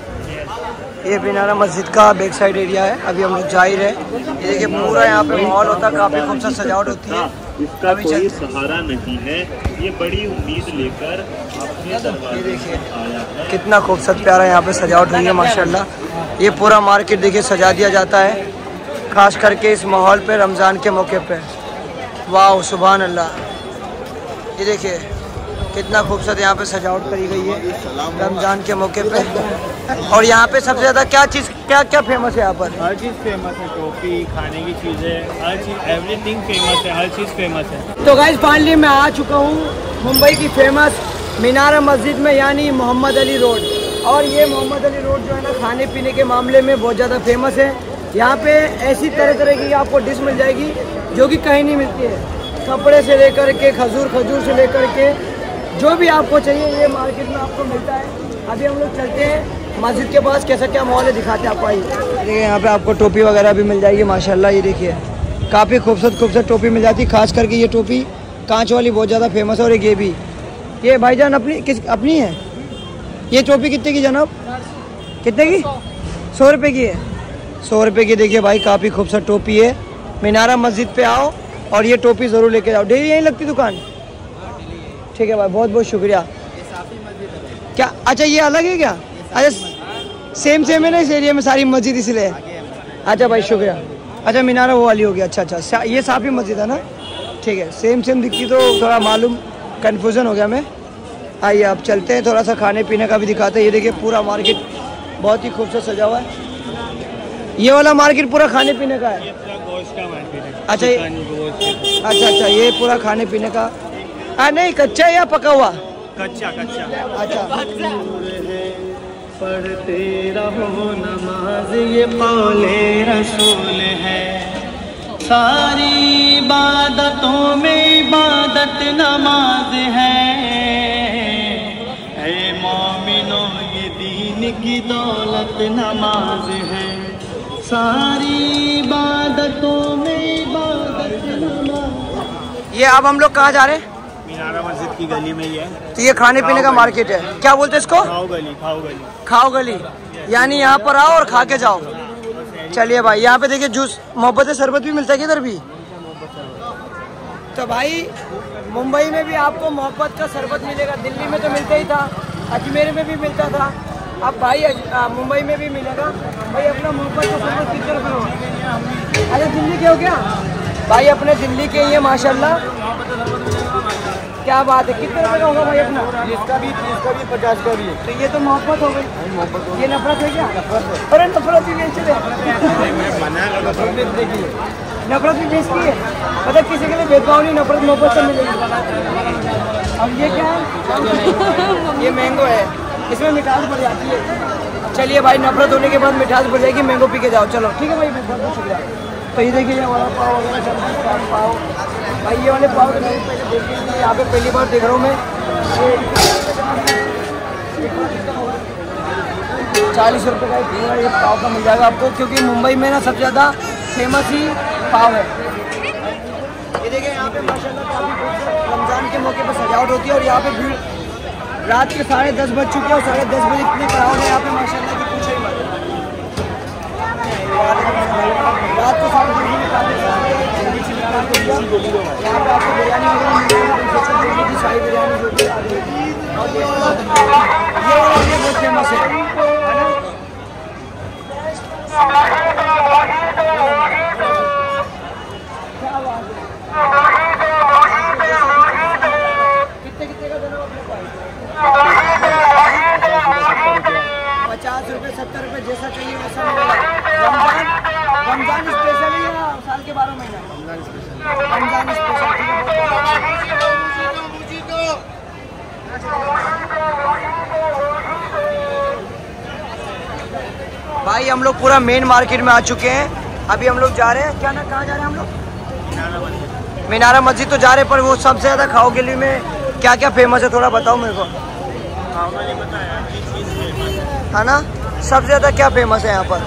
ये मीनारा मस्जिद का बैक साइड एरिया है। अभी हम लोग जा ही रहे। ये देखिए पूरा यहाँ पे माहौल होता है, काफ़ी खूबसूरत सजावट होती है। इसका कोई सहारा नहीं है, ये बड़ी उम्मीद लेकर अपने ये देखिए कितना खूबसूरत प्यारा यहाँ पे सजावट हुई है माशाल्लाह। ये पूरा मार्केट देखिए सजा दिया जाता है, खास करके इस माहौल पे रमज़ान के मौके पे। वाह सुभान अल्लाह। ये देखिए कितना खूबसूरत यहाँ पे सजावट करी गई है रमज़ान के मौके पे। और यहाँ पे सबसे ज़्यादा क्या चीज़ क्या क्या फेमस है यहाँ पर? हर चीज़ फेमस है, टोपी, खाने की चीज़ें, हर चीज़, एवरीथिंग फेमस है, हर चीज़ फेमस है। तो गाइस फाइनली मैं आ चुका हूँ मुंबई की फेमस मीनारा मस्जिद में, यानी मोहम्मद अली रोड। और ये मोहम्मद अली रोड जो है ना, खाने पीने के मामले में बहुत ज़्यादा फेमस है। यहाँ पे ऐसी तरह तरह की आपको डिश मिल जाएगी जो कि कहीं नहीं मिलती है। कपड़े से लेकर के, खजूर खजूर से लेकर के, जो भी आपको चाहिए ये मार्केट में आपको मिलता है। अभी हम लोग चलते हैं मस्जिद के पास, कैसा क्या माहौल है दिखाते हैं आपको। आइए देखिए यहाँ पे आपको टोपी वगैरह भी मिल जाएगी माशाल्लाह। ये देखिए काफ़ी खूबसूरत खूबसूरत टोपी मिल जाती है, खास करके ये टोपी कांच वाली बहुत ज़्यादा फेमस है। और एक ये भी, ये भाईजान अपनी किस अपनी है? ये टोपी कितने की जनाब? कितने की? सौ रुपये की है। सौ रुपये की देखिए भाई, काफ़ी खूबसूरत टोपी है। मीनारा मस्जिद पे आओ और ये टोपी ज़रूर लेके जाओ। डेली यहीं लगती दुकान? ठीक है भाई, बहुत बहुत शुक्रिया। क्या अच्छा ये अलग है क्या? अच्छा सेम सेम है ना इस एरिया में सारी मस्जिद इसलिए? अच्छा भाई शुक्रिया। अच्छा मीनारा वो वाली होगी। अच्छा अच्छा ये साफ़ी मस्जिद है ना? ठीक है, सेम सेम दिखती तो थोड़ा मालूम कन्फ्यूज़न हो गया मैं। आइए आप चलते हैं, थोड़ा सा खाने पीने का भी दिखाते हैं। ये देखिए पूरा मार्केट बहुत ही खूबसूरत सजा हुआ है। ये वाला मार्केट पूरा खाने पीने का है? गोश्त का मार्केट है। अच्छा अच्छा अच्छा ये पूरा खाने पीने का। हाँ नहीं, कच्चा या पका हुआ? कच्चा कच्चा। अच्छा पढ़ते रहो नमाज ये कौले रसूल है, सारी इबादतों में इबादत नमाज है। ऐ मोमिनो ये दीन की दौलत नमाज है, सारी इबादतों में इबादत नमाज। ये अब हम लोग कहाँ जा रहे हैं? मीनारा मस्जिद की गली में ही है। तो ये खाने पीने का मार्केट है, क्या बोलते हैं इसको? खाओ गली, खाओ गली, खाओ गली, यानी यहाँ पर आओ और खा के जाओ। चलिए भाई, यहाँ पे देखिए जूस, मोहब्बत शरबत भी मिलता है इधर भी। तो भाई मुंबई में भी आपको मोहब्बत का शरबत मिलेगा, दिल्ली में तो मिलता ही था, अजमेर में भी मिलता था, अब भाई मुंबई में भी मिलेगा। भाई अपना मोहब्बत का शरबत कितने रुपये होगा? अरे दिल्ली के हो क्या भाई? अपने दिल्ली के ही है माशाल्लाह, क्या बात है। कितने रुपये का होगा भाई अपना? इसका भी तीस का भी पचास का भी है। तो ये तो मोहब्बत हो गई, ये नफरत है क्या? अरे नफरत भी बेच रहे, नफरत भी बेचती है, मतलब किसी के लिए भेदभाव नहीं, नफरत मोहब्बत से मिलेगी। अब ये क्या है? ये मैंगो है, इसमें मिठास बढ़ जाती है। चलिए भाई, नफरत होने के बाद मिठास बढ़ जाएगी, मैंगो पी के जाओ। चलो ठीक है भाई, बहुत बहुत शुक्रिया। तो ये देखिए ये वाला पाव वगैरह चल पाव भाई, ये वाले पाव पहले देखिए, यहाँ पे पहली बार देख रहा हूँ मैं। चालीस रुपये का पूरा ये पाव का मिल जाएगा आपको, क्योंकि मुंबई में ना सबसे ज़्यादा फेमस ही पाव है। ये देखिए यहाँ पे माशाल्लाह काफ़ी रमज़ान के मौके पर सजावट होती है, और यहाँ पे भीड़ रात के साढ़े दस बज चुके हैं, और साढ़े दस बजे इतने क्राउड है यहाँ पे माशाल्लाह की पूछो ही मत। रात को साढ़े दस बजे काफ़ी यहाँ पे आपको बिरयानी वगैरह मिलेगी, शाही बिरयानी जो भी आ गई, और ये वाला ये बहुत फेमस है, है ना? कितने कितने का देना अपने पास? पचास रुपये सत्तर रुपये जैसा चाहिए वैसा मिलेगा। रमजान रमजान स्पेशल है या साल के बारह महीना? रमजान स्पेशल। भाई हम लोग पूरा मेन मार्केट में आ चुके हैं, अभी हम लोग जा रहे हैं, क्या ना कहाँ जा रहे हैं हम लोग? मीनारा मस्जिद तो जा रहे हैं, पर वो सबसे ज़्यादा खाओ गली में क्या क्या फेमस है थोड़ा बताओ मेरे को। है ना, सबसे ज़्यादा क्या फेमस है यहाँ पर?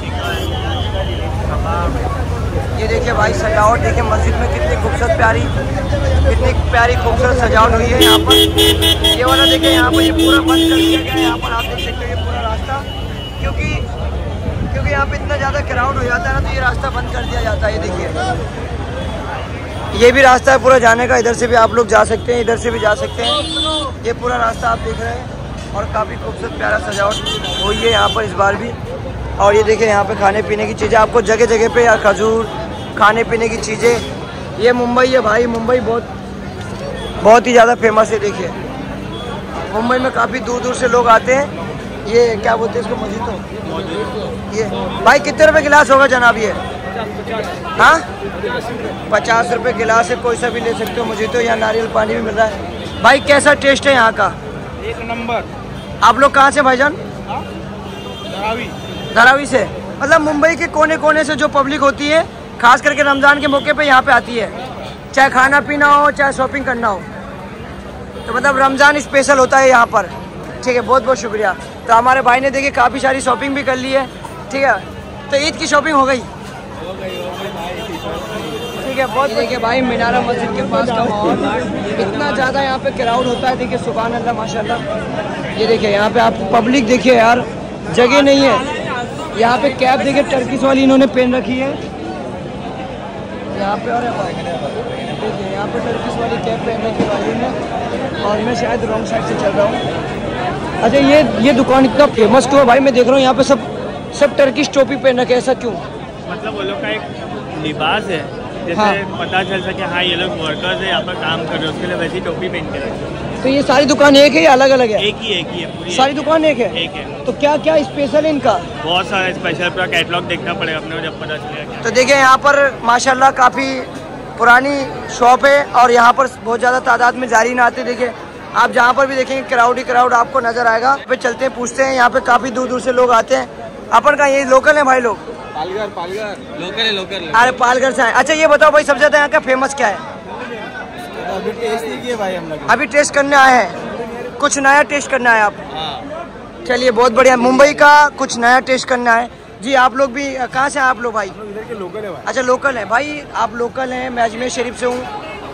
ये देखिए भाई सजावट देखिए मस्जिद में कितनी खूबसूरत प्यारी कितनी प्यारी खूबसूरत सजावट हुई है यहाँ पर। ये वाला देखिए यहाँ पर ये पूरा बंद कर दिया गया है, यहाँ पर आप देख सकते हैं ये पूरा रास्ता, क्योंकि क्योंकि यहाँ पे इतना ज़्यादा क्राउड हो जाता है ना, तो ये रास्ता बंद कर दिया जाता है। ये देखिए ये भी रास्ता है पूरा जाने का, इधर से भी आप लोग जा सकते हैं, इधर से भी जा सकते हैं। ये पूरा रास्ता आप देख रहे हैं, और काफ़ी खूबसूरत प्यारा सजावट हुई है यहाँ पर इस बार भी। और ये देखिए यहाँ पे खाने पीने की चीज़ें आपको जगह जगह पे, या खजूर खाने पीने की चीज़ें। ये मुंबई है भाई, मुंबई बहुत बहुत ही ज़्यादा फेमस है। देखिए मुंबई में काफ़ी दूर दूर से लोग आते हैं। ये क्या बोलते हैं इसको? मोजितो। ये भाई कितने रुपए गिलास होगा जनाब ये? हाँ पचास रुपये गिलास है, कोई सा भी ले सकते हो मोजितो, या नारियल पानी भी मिल रहा है। भाई कैसा टेस्ट है यहाँ का? एक नंबर। आप लोग कहाँ से भाईजान? धारावी। धारावी से, मतलब मुंबई के कोने कोने से जो पब्लिक होती है, खास करके रमज़ान के मौके पे यहाँ पे आती है, चाहे खाना पीना हो चाहे शॉपिंग करना हो, तो मतलब रमज़ान स्पेशल होता है यहाँ पर। ठीक है, बहुत बहुत शुक्रिया। तो हमारे भाई ने देखिए काफ़ी सारी शॉपिंग भी कर ली है। ठीक है, तो ईद की शॉपिंग हो गई? ठीक है, बहुत देखिए भाई मीनारा मस्जिद के पास का माहौल, इतना ज़्यादा यहाँ पे क्राउड होता है। देखिए सुभान अल्लाह माशाल्लाह। ये देखिए यहाँ पे आप पब्लिक देखिए यार, जगह नहीं है। यहाँ पे कैप देखिए टर्किश वाली इन्होंने पहन रखी है यहाँ पे, और देखिए यहाँ पे टर्किश वाली कैप पहन रखी भाई ने, और मैं शायद रॉन्ग साइड से चल रहा हूँ। अच्छा ये ये दुकान इतना फेमस क्यों है भाई? मैं देख रहा हूँ यहाँ पे सब सब टर्किश टोपी पहन रखे, ऐसा क्यों? मतलब वो लोग का एक लिबास है, जैसे हाँ। पता चल सके हाँ ये लोग वर्कर्स है, यहाँ पर काम कर रहे हैं, उसके लिए वैसी टोपी पहन के रखते हैं। तो ये सारी दुकान एक है या अलग अलग है? एक ही एक ही है पूरी, सारी दुकान एक है? एक है। तो क्या क्या स्पेशल है इनका? बहुत सारा स्पेशल, पूरा कैटलॉग देखना पड़ेगा अपने को जब पता चलेगा क्या। तो देखिए यहाँ पर माशाल्लाह काफ़ी पुरानी शॉप है, और यहाँ पर बहुत ज़्यादा तादाद में जारी ना आते। देखिए आप जहाँ पर भी देखेंगे क्राउड ही क्राउड आपको नजर आएगा। पे चलते हैं, पूछते हैं, यहाँ पे काफ़ी दूर दूर से लोग आते हैं। अपन का ये लोकल है भाई लोग? पालघर पालघर लोकल है लोकल। अरे पालघर से आए। अच्छा ये बताओ भाई सबसे ज़्यादा यहाँ का फेमस क्या है? अभी टेस्ट नहीं किया भाई हम लोग। अभी टेस्ट करने आए हैं, कुछ नया टेस्ट करना है आप? हाँ। चलिए बहुत बढ़िया, मुंबई का कुछ नया टेस्ट करना है जी। आप लोग भी कहाँ से हैं आप लोग भाई? इधर के लोकल है भाई। अच्छा लोकल है भाई, आप लोकल हैं, मैं अजमेर शरीफ से हूँ।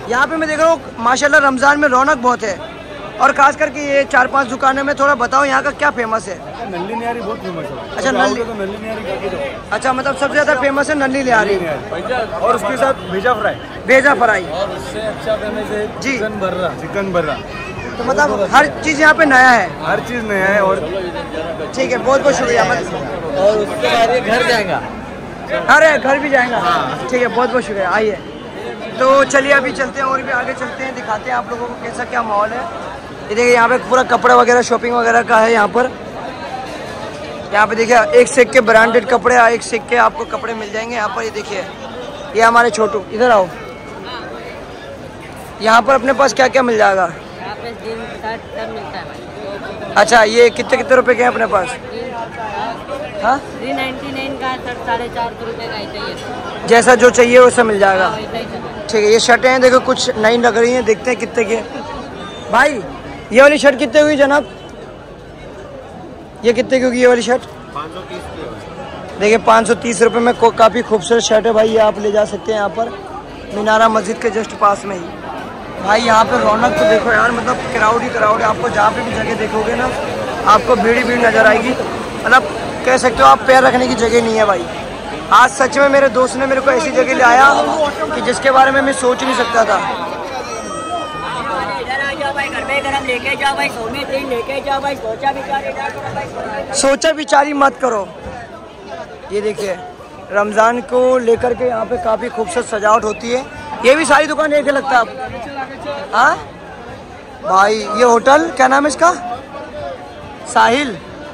यहाँ पे मैं देख रहा हूँ माशाल्लाह रमज़ान में रौनक बहुत है। और खास करके ये चार पांच दुकानें में थोड़ा बताओ यहाँ का क्या फेमस है? नल्ली निहारी बहुत फेमस है। अच्छा नल्ली, तो नल्ली निहारी। अच्छा मतलब सबसे ज़्यादा फेमस है नल्ली निहारी और उसके साथ भेजा फ्राई। भेजा फ्राई और उससे अच्छा फेमस है जी चिकन बर्रा। चिकन बर्रा तो मतलब हर चीज़ यहाँ पे नया है। हर चीज़ नया है। और ठीक है, बहुत बहुत शुक्रिया। मतलब और उसके बाद ये घर जाएगा। अरे घर भी जाएगा। ठीक है, बहुत बहुत शुक्रिया। आइए तो चलिए अभी चलते हैं और भी आगे चलते हैं, दिखाते हैं आप लोगों को कैसा क्या माहौल है। ये देखिए यहाँ पे पूरा कपड़ा वगैरह शॉपिंग वगैरह का है। यहाँ पर यहाँ पे देखिए एक से एक के ब्रांडेड कपड़े, एक से एक के आपको कपड़े मिल जाएंगे यहाँ पर। ये देखिए ये हमारे छोटू, इधर आओ। यहाँ पर अपने पास क्या क्या मिल जाएगा? यहाँ पे जीन्स शर्ट सब मिलता है भाई। अच्छा ये कितने कितने रुपए के हैं अपने पास? हाँ थ्री नाइन्टी नाइन का शर्ट साढ़े चार सौ रुपये का ही चाहिए। जैसा जो चाहिए वैसा मिल जाएगा। हाँ, वैसा ही चाहिए। ठीक है, ये शर्टें हैं देखो कुछ नई लग रही हैं, देखते हैं कितने की। भाई ये वाली शर्ट कितने हुई जनाब? ये कितने की होगी ये वाली शर्ट? पाँच सौ तीस की। देखिए पाँच सौ तीस रुपये में काफ़ी खूबसूरत शर्ट है भाई, ये आप ले जा सकते हैं यहाँ पर मीनारा मस्जिद के जस्ट पास में ही। भाई यहाँ पे रौनक तो देखो यार, मतलब क्राउड ही क्राउड है। आपको जहाँ पे भी जगह देखोगे ना आपको भीड़ ही भीड़ नज़र आएगी। मतलब कह सकते हो आप पैर रखने की जगह नहीं है भाई। आज सच में मेरे दोस्त ने मेरे को ऐसी जगह ले आया कि जिसके बारे में मैं सोच नहीं सकता था। घर में गरम लेके जाओ भाई, सोने तेल लेके जाओ भाई, सोचा बिचारी सोचा बिचारी मत करो। ये देखिए रमज़ान को लेकर के यहाँ पे काफ़ी खूबसूरत सजावट होती है। ये भी सारी दुकान एक लगता है आप। हाँ भाई ये होटल क्या नाम है इसका? साहिल।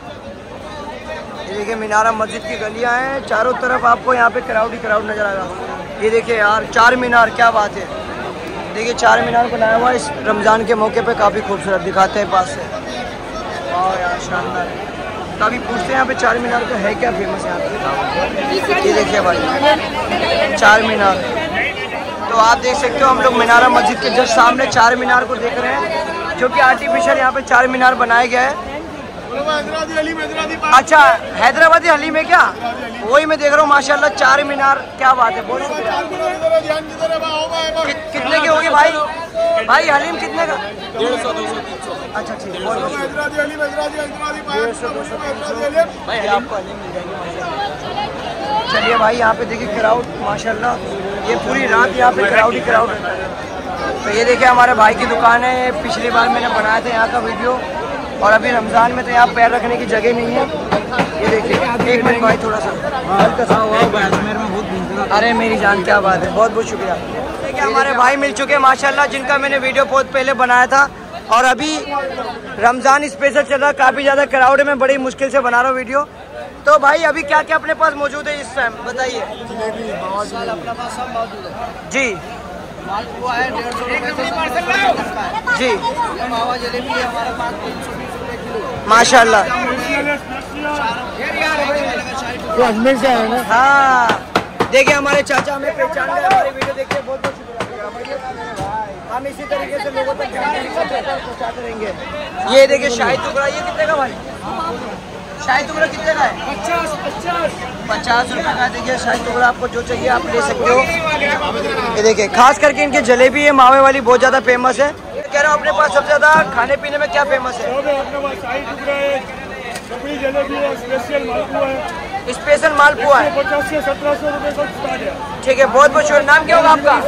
ये देखिए मीनारा मस्जिद की गलियाँ हैं, चारों तरफ आपको यहाँ पे क्राउड ही क्राउड नजर आएगा। ये देखिए यार चार मीनार, क्या बात है। देखिए चार मीनार बनाया हुआ इस रमज़ान के मौके पे, काफ़ी खूबसूरत दिखाते हैं पास से। वाह यार शानदार है। तो अभी पूछते हैं यहाँ पे चार मीनार का है क्या फेमस यहाँ पे। ये देखिए भाई चार मीनार, तो आप देख सकते हो हम लोग मीनारा मस्जिद के जस्ट सामने चार मीनार को देख रहे हैं, जो कि आर्टिफिशियल यहाँ पे चार मीनार बनाया गया है। अच्छा हैदराबादी हलीम है क्या? वही मैं देख रहा हूँ माशाल्लाह चार मीनार, क्या बात है। बहुत शुक्रिया। कि, कितने की होगी भाई? भाई हलीम कितने का? डेढ़ सौ दो सौ तीन सौ। अच्छा ठीक है, बहुत बहुत डेढ़ सौ दो सौ तीन सौ भाई आपको हलीम मिल जाएगी माशाल्लाह। चलिए भाई यहाँ पे देखिए क्राउड माशाल्लाह, ये पूरी रात यहाँ पे क्राउड ही क्राउड रहता है। तो ये देखिए हमारे भाई की दुकान है, पिछली बार मैंने बनाया था यहाँ का वीडियो, और अभी रमज़ान में तो यहाँ पैर रखने की जगह नहीं है। ये देखिए एक मिनट भाई थोड़ा सा हल्का सा। अरे मेरी जान क्या बात है, बहुत बहुत शुक्रिया। देखिए हमारे भाई मिल चुके हैं माशाल्लाह, जिनका मैंने वीडियो बहुत पहले बनाया था। और अभी रमज़ान स्पेशल चल रहा है, काफ़ी ज़्यादा क्राउड है, मैं बड़ी मुश्किल से बना रहा हूँ वीडियो। तो भाई अभी क्या क्या अपने पास मौजूद है इस टाइम बताइए। जी मालपुआ है डेढ़ सौ रुपये से जी, मावा जलेबी है हमारे पास तीन सौ बीस रुपये किलो माशाल्लाह। हाँ देखिए हमारे चाचा हमें पहचान गए, हमारी वीडियो देखिए बहुत बहुत शुक्रिया। हम इसी तरीके से लोगों तक पहुँचाते रहेंगे। ये देखिए शाही टुकड़ा, ये कितने का भाई? शाही टुकड़ा कितने का है? पचास पचास पचास रुपये का। देखिए शाही टुकड़ा आपको जो चाहिए आप ले सकते हो। ये देखिए खास करके इनकी जलेबी है मावे वाली, बहुत ज़्यादा फेमस है। कह रहा हूँ अपने पास सबसे ज़्यादा खाने पीने में क्या फेमस है? शाही टुकड़ा है, कपड़ी जलेबी है, स्पेशल मालपुआ है। स्पेशल मालपुआ है, पचास से सत्रह सौ रुपये तक स्टार्ट है। ठीक है, बहुत बहुत शुक्रिया। नाम क्या होगा आपका?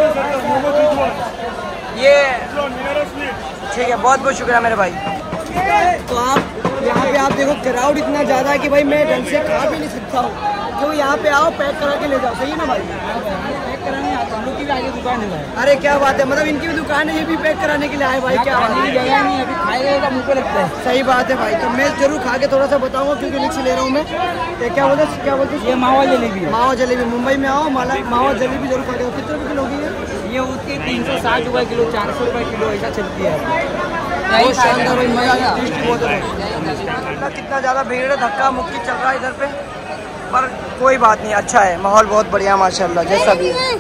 ये ठीक है, बहुत बहुत शुक्रिया मेरे भाई। तो आप यहाँ पे आप देखो क्राउड इतना ज़्यादा है कि भाई मैं ढंग से खा भी नहीं सकता हूँ, तो यहाँ पे आओ पैक करा के ले जाओ, सही है ना भाई? पैक कराने आता हम लोग की भी आगे दुकान है भाई। अरे क्या बात है, मतलब इनकी भी दुकान है, ये भी पैक कराने के लिए आए भाई, क्या बात है। जगह नहीं अभी खाएगा मुँह पे लगता है। सही बात है भाई, तो मैं जरूर खा के थोड़ा सा बताऊंगा क्योंकि लिख ले रहा हूँ मैं। ये क्या बोलते क्या बोलते ये मावा जलेबी है। मावा जलेबी, मुंबई में आओ माला मावा जलेबी जरूर खा के। कितने रुपये किलो की है ये? उसकी तीन सौ साठ रुपये किलो, चार सौ रुपये किलो ऐसा चलती है। बहुत शानदार भाई, मजा आ गया। कितना ज़्यादा भीड़ है, धक्का मुक्की चल रहा है इधर पे, पर कोई बात नहीं, अच्छा है माहौल, बहुत बढ़िया माशाल्लाह जैसा भी है।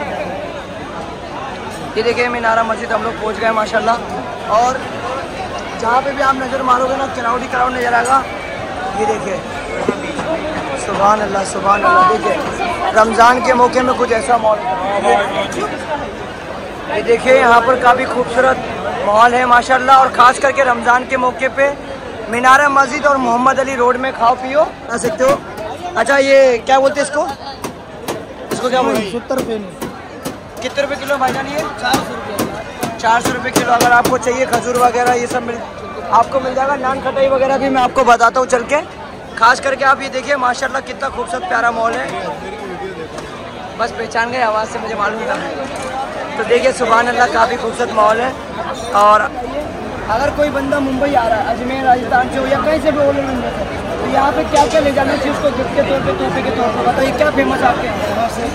ये देखिए मीनारा मस्जिद हम लोग पहुँच गए माशाल्लाह, और जहाँ पे भी आप नज़र मारोगे ना क्राउड ही क्राउड नजर आएगा। ये देखिए सुभान अल्लाह सुभान अल्लाह। देखिए रमज़ान के मौके में कुछ ऐसा माहौल, ये देखिए यहाँ पर काफ़ी खूबसूरत माहौल है माशाल्लाह, और ख़ास करके रमज़ान के मौके पे मीनारा मस्जिद और मोहम्मद अली रोड में खाओ पियो आ सकते हो। अच्छा ये क्या बोलते हैं इसको, इसको क्या बोलते हैं? सत्तर रुपये कितने रुपए किलो भाईजान ये? चार सौ रुपये चार सौ रुपये किलो। अगर आपको चाहिए खजूर वगैरह ये सब मिल आपको मिल जाएगा। नान खटाई वगैरह भी मैं आपको बताता हूँ चल के। खास करके आप ये देखिए माशाल्लाह कितना खूबसूरत प्यारा मॉल है। बस पहचान गए, आवाज़ से मुझे मालूम था। तो देखिए सुभान अल्लाह काफ़ी खूबसूरत मॉल है। और अगर कोई बंदा मुंबई आ रहा है, अजमेर राजस्थान से हो या कहीं से भी ओले नंबर से, तो यहाँ पे क्या क्या ले जाना चाहिए उसको गिफ्ट के तौर पे, तोहफे के तौर पे? बताइए क्या फेमस आपके यहाँ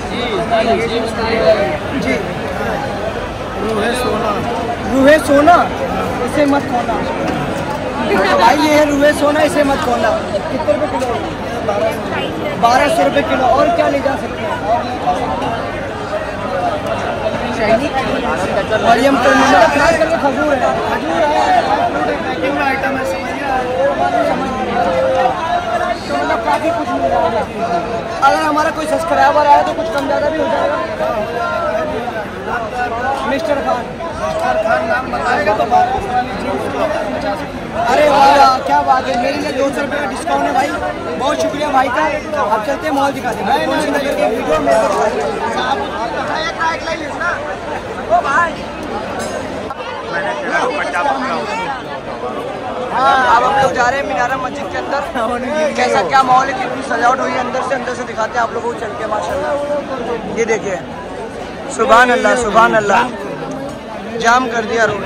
जी? रूहे सोना। रूहे सोना, इसे मत खोना भाई, ये है रूहे सोना, इसे मत खोना। कितने रुपये किलो? बारह सौ रुपये किलो। और क्या ले जा सकते हैं? मरियम टर्मिनल खास करके खजूर है, खजूर है, पैकिंग में आइटम है, मतलब काफ़ी कुछ मिल जाएगा। अगर हमारा कोई सब्सक्राइबर आया तो कुछ कम ज़्यादा भी हो जाएगा। मिस्टर खान, मिस्टर खान नाम बताएगा तो अरे वाह क्या बात है, मेरे लिए दो सौ रुपये का डिस्काउंट है भाई, बहुत शुक्रिया भाई का। अब चलते हैं मॉल दिखाते हैं। वीडियो में हाँ अब हम लोग जा रहे हैं मीनारा मस्जिद के अंदर। कैसा क्या माहौल है, कितनी सजावट हुई है अंदर से, अंदर से दिखाते हैं आप लोगों को चल के माशाल्लाह। ये देखिए सुभान अल्लाह सुभान अल्लाह, जाम कर दिया रोड।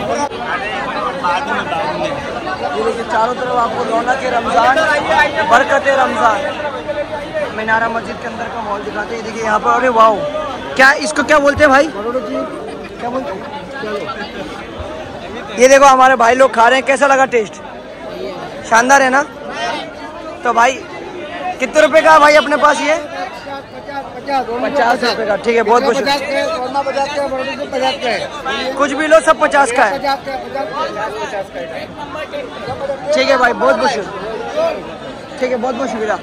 ये देखिए चारों तरफ आपको रौनक है रमज़ान, बरकत रमज़ान। मीनारा मस्जिद के अंदर का माहौल दिखाते हैं। ये देखिए यहाँ पर, अरे वाह क्या इसको क्या बोलते हैं भाई? क्या बोलते हैं? ये देखो हमारे भाई लोग खा रहे हैं, कैसा लगा टेस्ट? शानदार है ना? तो भाई कितने रुपए का भाई अपने पास ये? पचास रुपए का। ठीक है बहुत बहुत कुछ भी लो, सब पचास का है। ठीक है भाई बहुत बहुत शुक्रिया। ठीक है बहुत बहुत शुक्रिया।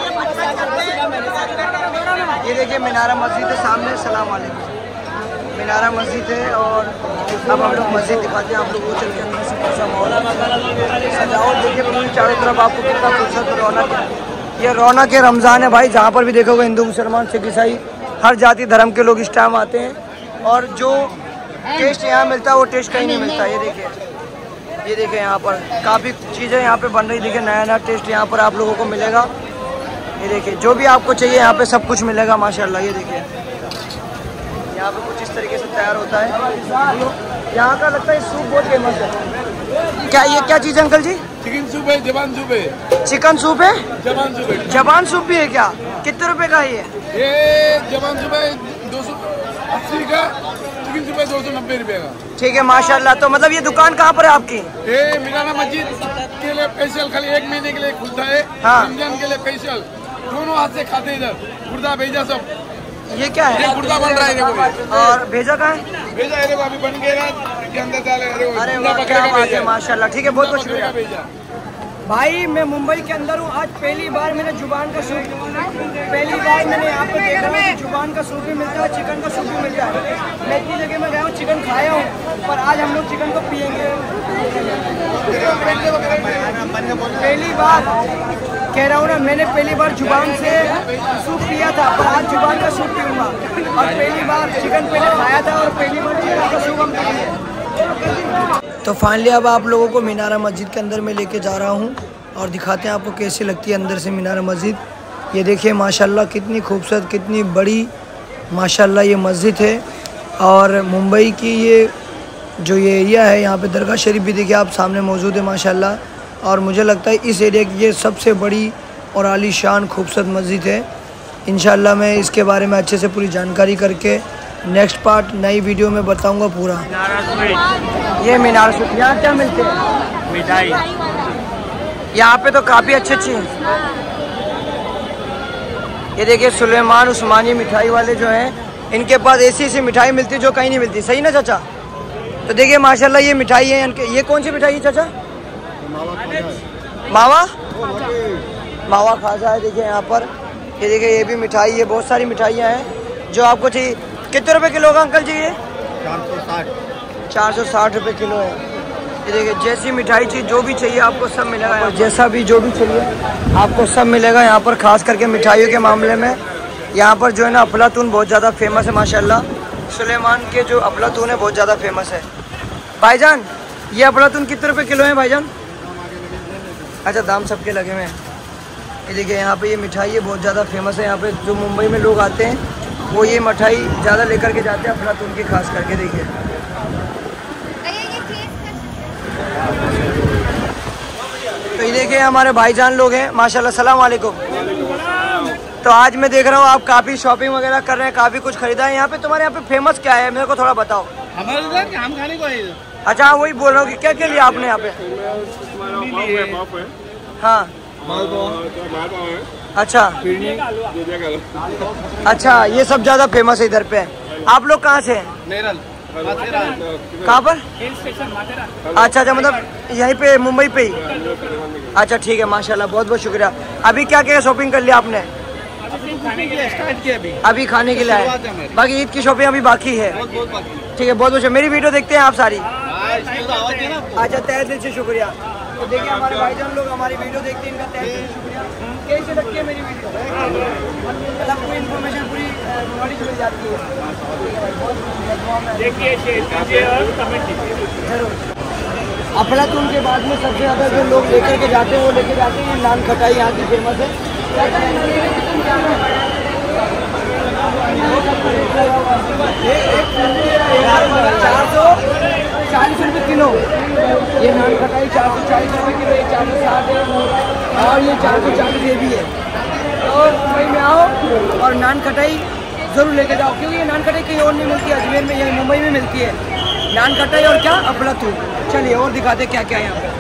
ये देखिए मीनारा मस्जिद है सामने, सलाम वालेकुम। मीनारा मस्जिद है और अब हम लोग मस्जिद दिखाते हैं आप लोगों को चल के अंदर से कैसा माहौल सजावट देखिए पूरी चारों तरफ आपको कितना खूबसूरत रौनक है। ये रौनक है रमज़ान है भाई, जहाँ पर भी देखोगे हिंदू मुसलमान सिख ईसाई हर जाति धर्म के लोग इस टाइम आते हैं, और जो टेस्ट यहाँ मिलता है वो टेस्ट कहीं नहीं मिलता। ये देखिए ये देखिए यहाँ पर काफ़ी चीज़ें यहाँ पे बन रही, देखिए नया नया टेस्ट यहाँ पर आप लोगों को मिलेगा। ये देखिए जो भी आपको चाहिए यहाँ पे सब कुछ मिलेगा माशाल्लाह। ये देखिए यहाँ पे कुछ इस तरीके से तैयार होता है। यहाँ का लगता है सूप बहुत फेमस है। क्या ये क्या चीज़ अंकल जी? चिकन सूप है, जबान सूप है। चिकन सूप है, जबान सूप है। जबान सूप भी है क्या? कितने रुपए का है ये? ये जबान सूप है दो सौ अस्सी का, चिकन सूप है दो सौ नब्बे रुपए का। ठीक है माशाल्लाह। तो मतलब ये दुकान कहाँ पर है आपकी? ये मीनारा मस्जिद के लिए स्पेशल खाली एक महीने के लिए खुलता है। हाँ। रमजान के लिए स्पेशल दोनों हाथ से खाते इधर। गुर्दा भेजा सब। ये क्या है? ये गुर्दा बन रहा है देखो। और भेजा कहाँ है? भेजा है देखो, अभी बन गया के अंदर डाले। अरे वाह क्या बात है माशाल्लाह। ठीक है बहुत बहुत शुक्रिया भाई। मैं मुंबई के अंदर हूँ, आज पहली बार मैंने जुबान का सूप पहली बार मैंने यहाँ पे देखा है कि जुबान का सूप भी मिलता है, चिकन का सूप भी मिलता है। मैं इतनी जगह में गया हूँ, चिकन खाया हूँ, पर आज हम लोग चिकन को पियेंगे। पहली बार कह रहा हूँ ना, मैंने पहली बार जुबान से सूप पिया था, पर आज जुबान का सूप पीऊँगा। और पहली बार चिकन पहले खाया था और पहली बार चिकन का सूप हम पिएंगे। तो फाइनली अब आप लोगों को मीनारा मस्जिद के अंदर में लेके जा रहा हूँ और दिखाते हैं आपको कैसी लगती है अंदर से मीनारा मस्जिद। ये देखिए माशाल्लाह कितनी खूबसूरत, कितनी बड़ी माशाल्लाह ये मस्जिद है। और मुंबई की ये जो ये एरिया है, यहाँ पे दरगाह शरीफ भी देखिए आप सामने मौजूद है माशाल्लाह। और मुझे लगता है इस एरिया की ये सबसे बड़ी और आलीशान खूबसूरत मस्जिद है। इंशाल्लाह मैं इसके बारे में अच्छे से पूरी जानकारी करके नेक्स्ट पार्ट नई वीडियो में बताऊंगा पूरा। ये मीनारा स्वीट, यहाँ क्या मिलते हैं? मिठाई। यहाँ पे तो काफ़ी अच्छी अच्छी है। ये देखिए सुलेमान उस्मानी मिठाई वाले जो हैं, इनके पास ऐसी ऐसी मिठाई मिलती है जो कहीं नहीं मिलती। सही ना चाचा? तो देखिए माशाल्लाह ये मिठाई है इनके। ये कौन सी मिठाई है चाचा? मावा मावा खाजा है। देखिए यहाँ पर ये देखिए ये भी मिठाई है, बहुत सारी मिठाइयाँ हैं जो आपको चाहिए। कितने रुपए किलो का अंकल जी? ये चार सौ साठ चार सौ साठ रुपये किलो है। ये देखिए, जैसी मिठाई चाहिए, जो भी चाहिए आपको सब मिलेगा यहाँ पर। जैसा भी जो भी चाहिए आपको सब मिलेगा यहाँ पर। खास करके मिठाइयों के मामले में यहाँ पर जो है ना अफलातून बहुत ज़्यादा फेमस है माशाल्लाह। सुलेमान के जो अफलातून है बहुत ज़्यादा फेमस है। भाईजान ये अफलातून कितने रुपए किलो है भाईजान? अच्छा, दाम सबके लगे हुए हैं। ये देखिए, यहाँ पे ये मिठाई है बहुत ज़्यादा फेमस है। यहाँ पे जो मुंबई में लोग आते हैं वो ये मिठाई ज़्यादा लेकर के जाते हैं अफलातून की खास करके। देखिए, तो ये देखिए हमारे भाईजान लोग हैं माशाल्लाह। सलाम वालेकुम। तो आज मैं देख रहा हूँ आप काफ़ी शॉपिंग वगैरह कर रहे हैं, काफ़ी कुछ खरीदा है। यहाँ पे तुम्हारे यहाँ पे फेमस क्या है, मेरे को थोड़ा बताओ। हमारे इधर हम खाने को है। अच्छा, वही बोल रहा हूँ कि क्या क्या लिया आपने यहाँ पे? हाँ, अच्छा अच्छा, ये सब ज़्यादा फेमस है इधर पे। आप लोग कहाँ से हैं? कहाँ पर? अच्छा अच्छा, मतलब यहीं पे मुंबई पे ही। अच्छा ठीक है, माशाल्लाह, बहुत बहुत शुक्रिया। अभी क्या क्या शॉपिंग कर लिया आपने? अभी खाने के लिए आए, बाकी ईद की शॉपिंग अभी बाकी है। ठीक है, बहुत बहुत। मेरी वीडियो देखते हैं आप सारी? अच्छा, तहे दिल से शुक्रिया। तो देखिए हमारे भाईजान लोग हमारी वीडियो देखते हैं, इनका तहे दिल से शुक्रिया। कैसे लगती है मेरी वीडियो? मतलब पूरी इन्फॉर्मेशन पूरी नॉलेज मिल जाती है। देखिए, शेयर कीजिए और कमेंट कीजिए जरूर। अफलातून के बाद में सबसे ज़्यादा जो लोग लेकर के जाते हैं वो लेके जाते हैं नान खटाई, यहाँ की फेमस है। चार सौ चालीस रुपये किलो ये नान खटाई, चार सौ चालीस रुपये किलो, ये चार सौ साठ है और ये चार सौ चालीस ये भी है। तो मुंबई में आओ और नान खटाई ज़रूर लेके जाओ, क्योंकि ये नान खटाई कहीं और नहीं मिलती है, अजमेर में, यही मुंबई में मिलती है नान खटाई और क्या अफलातून। चलिए और दिखाते क्या क्या है यहाँ पे।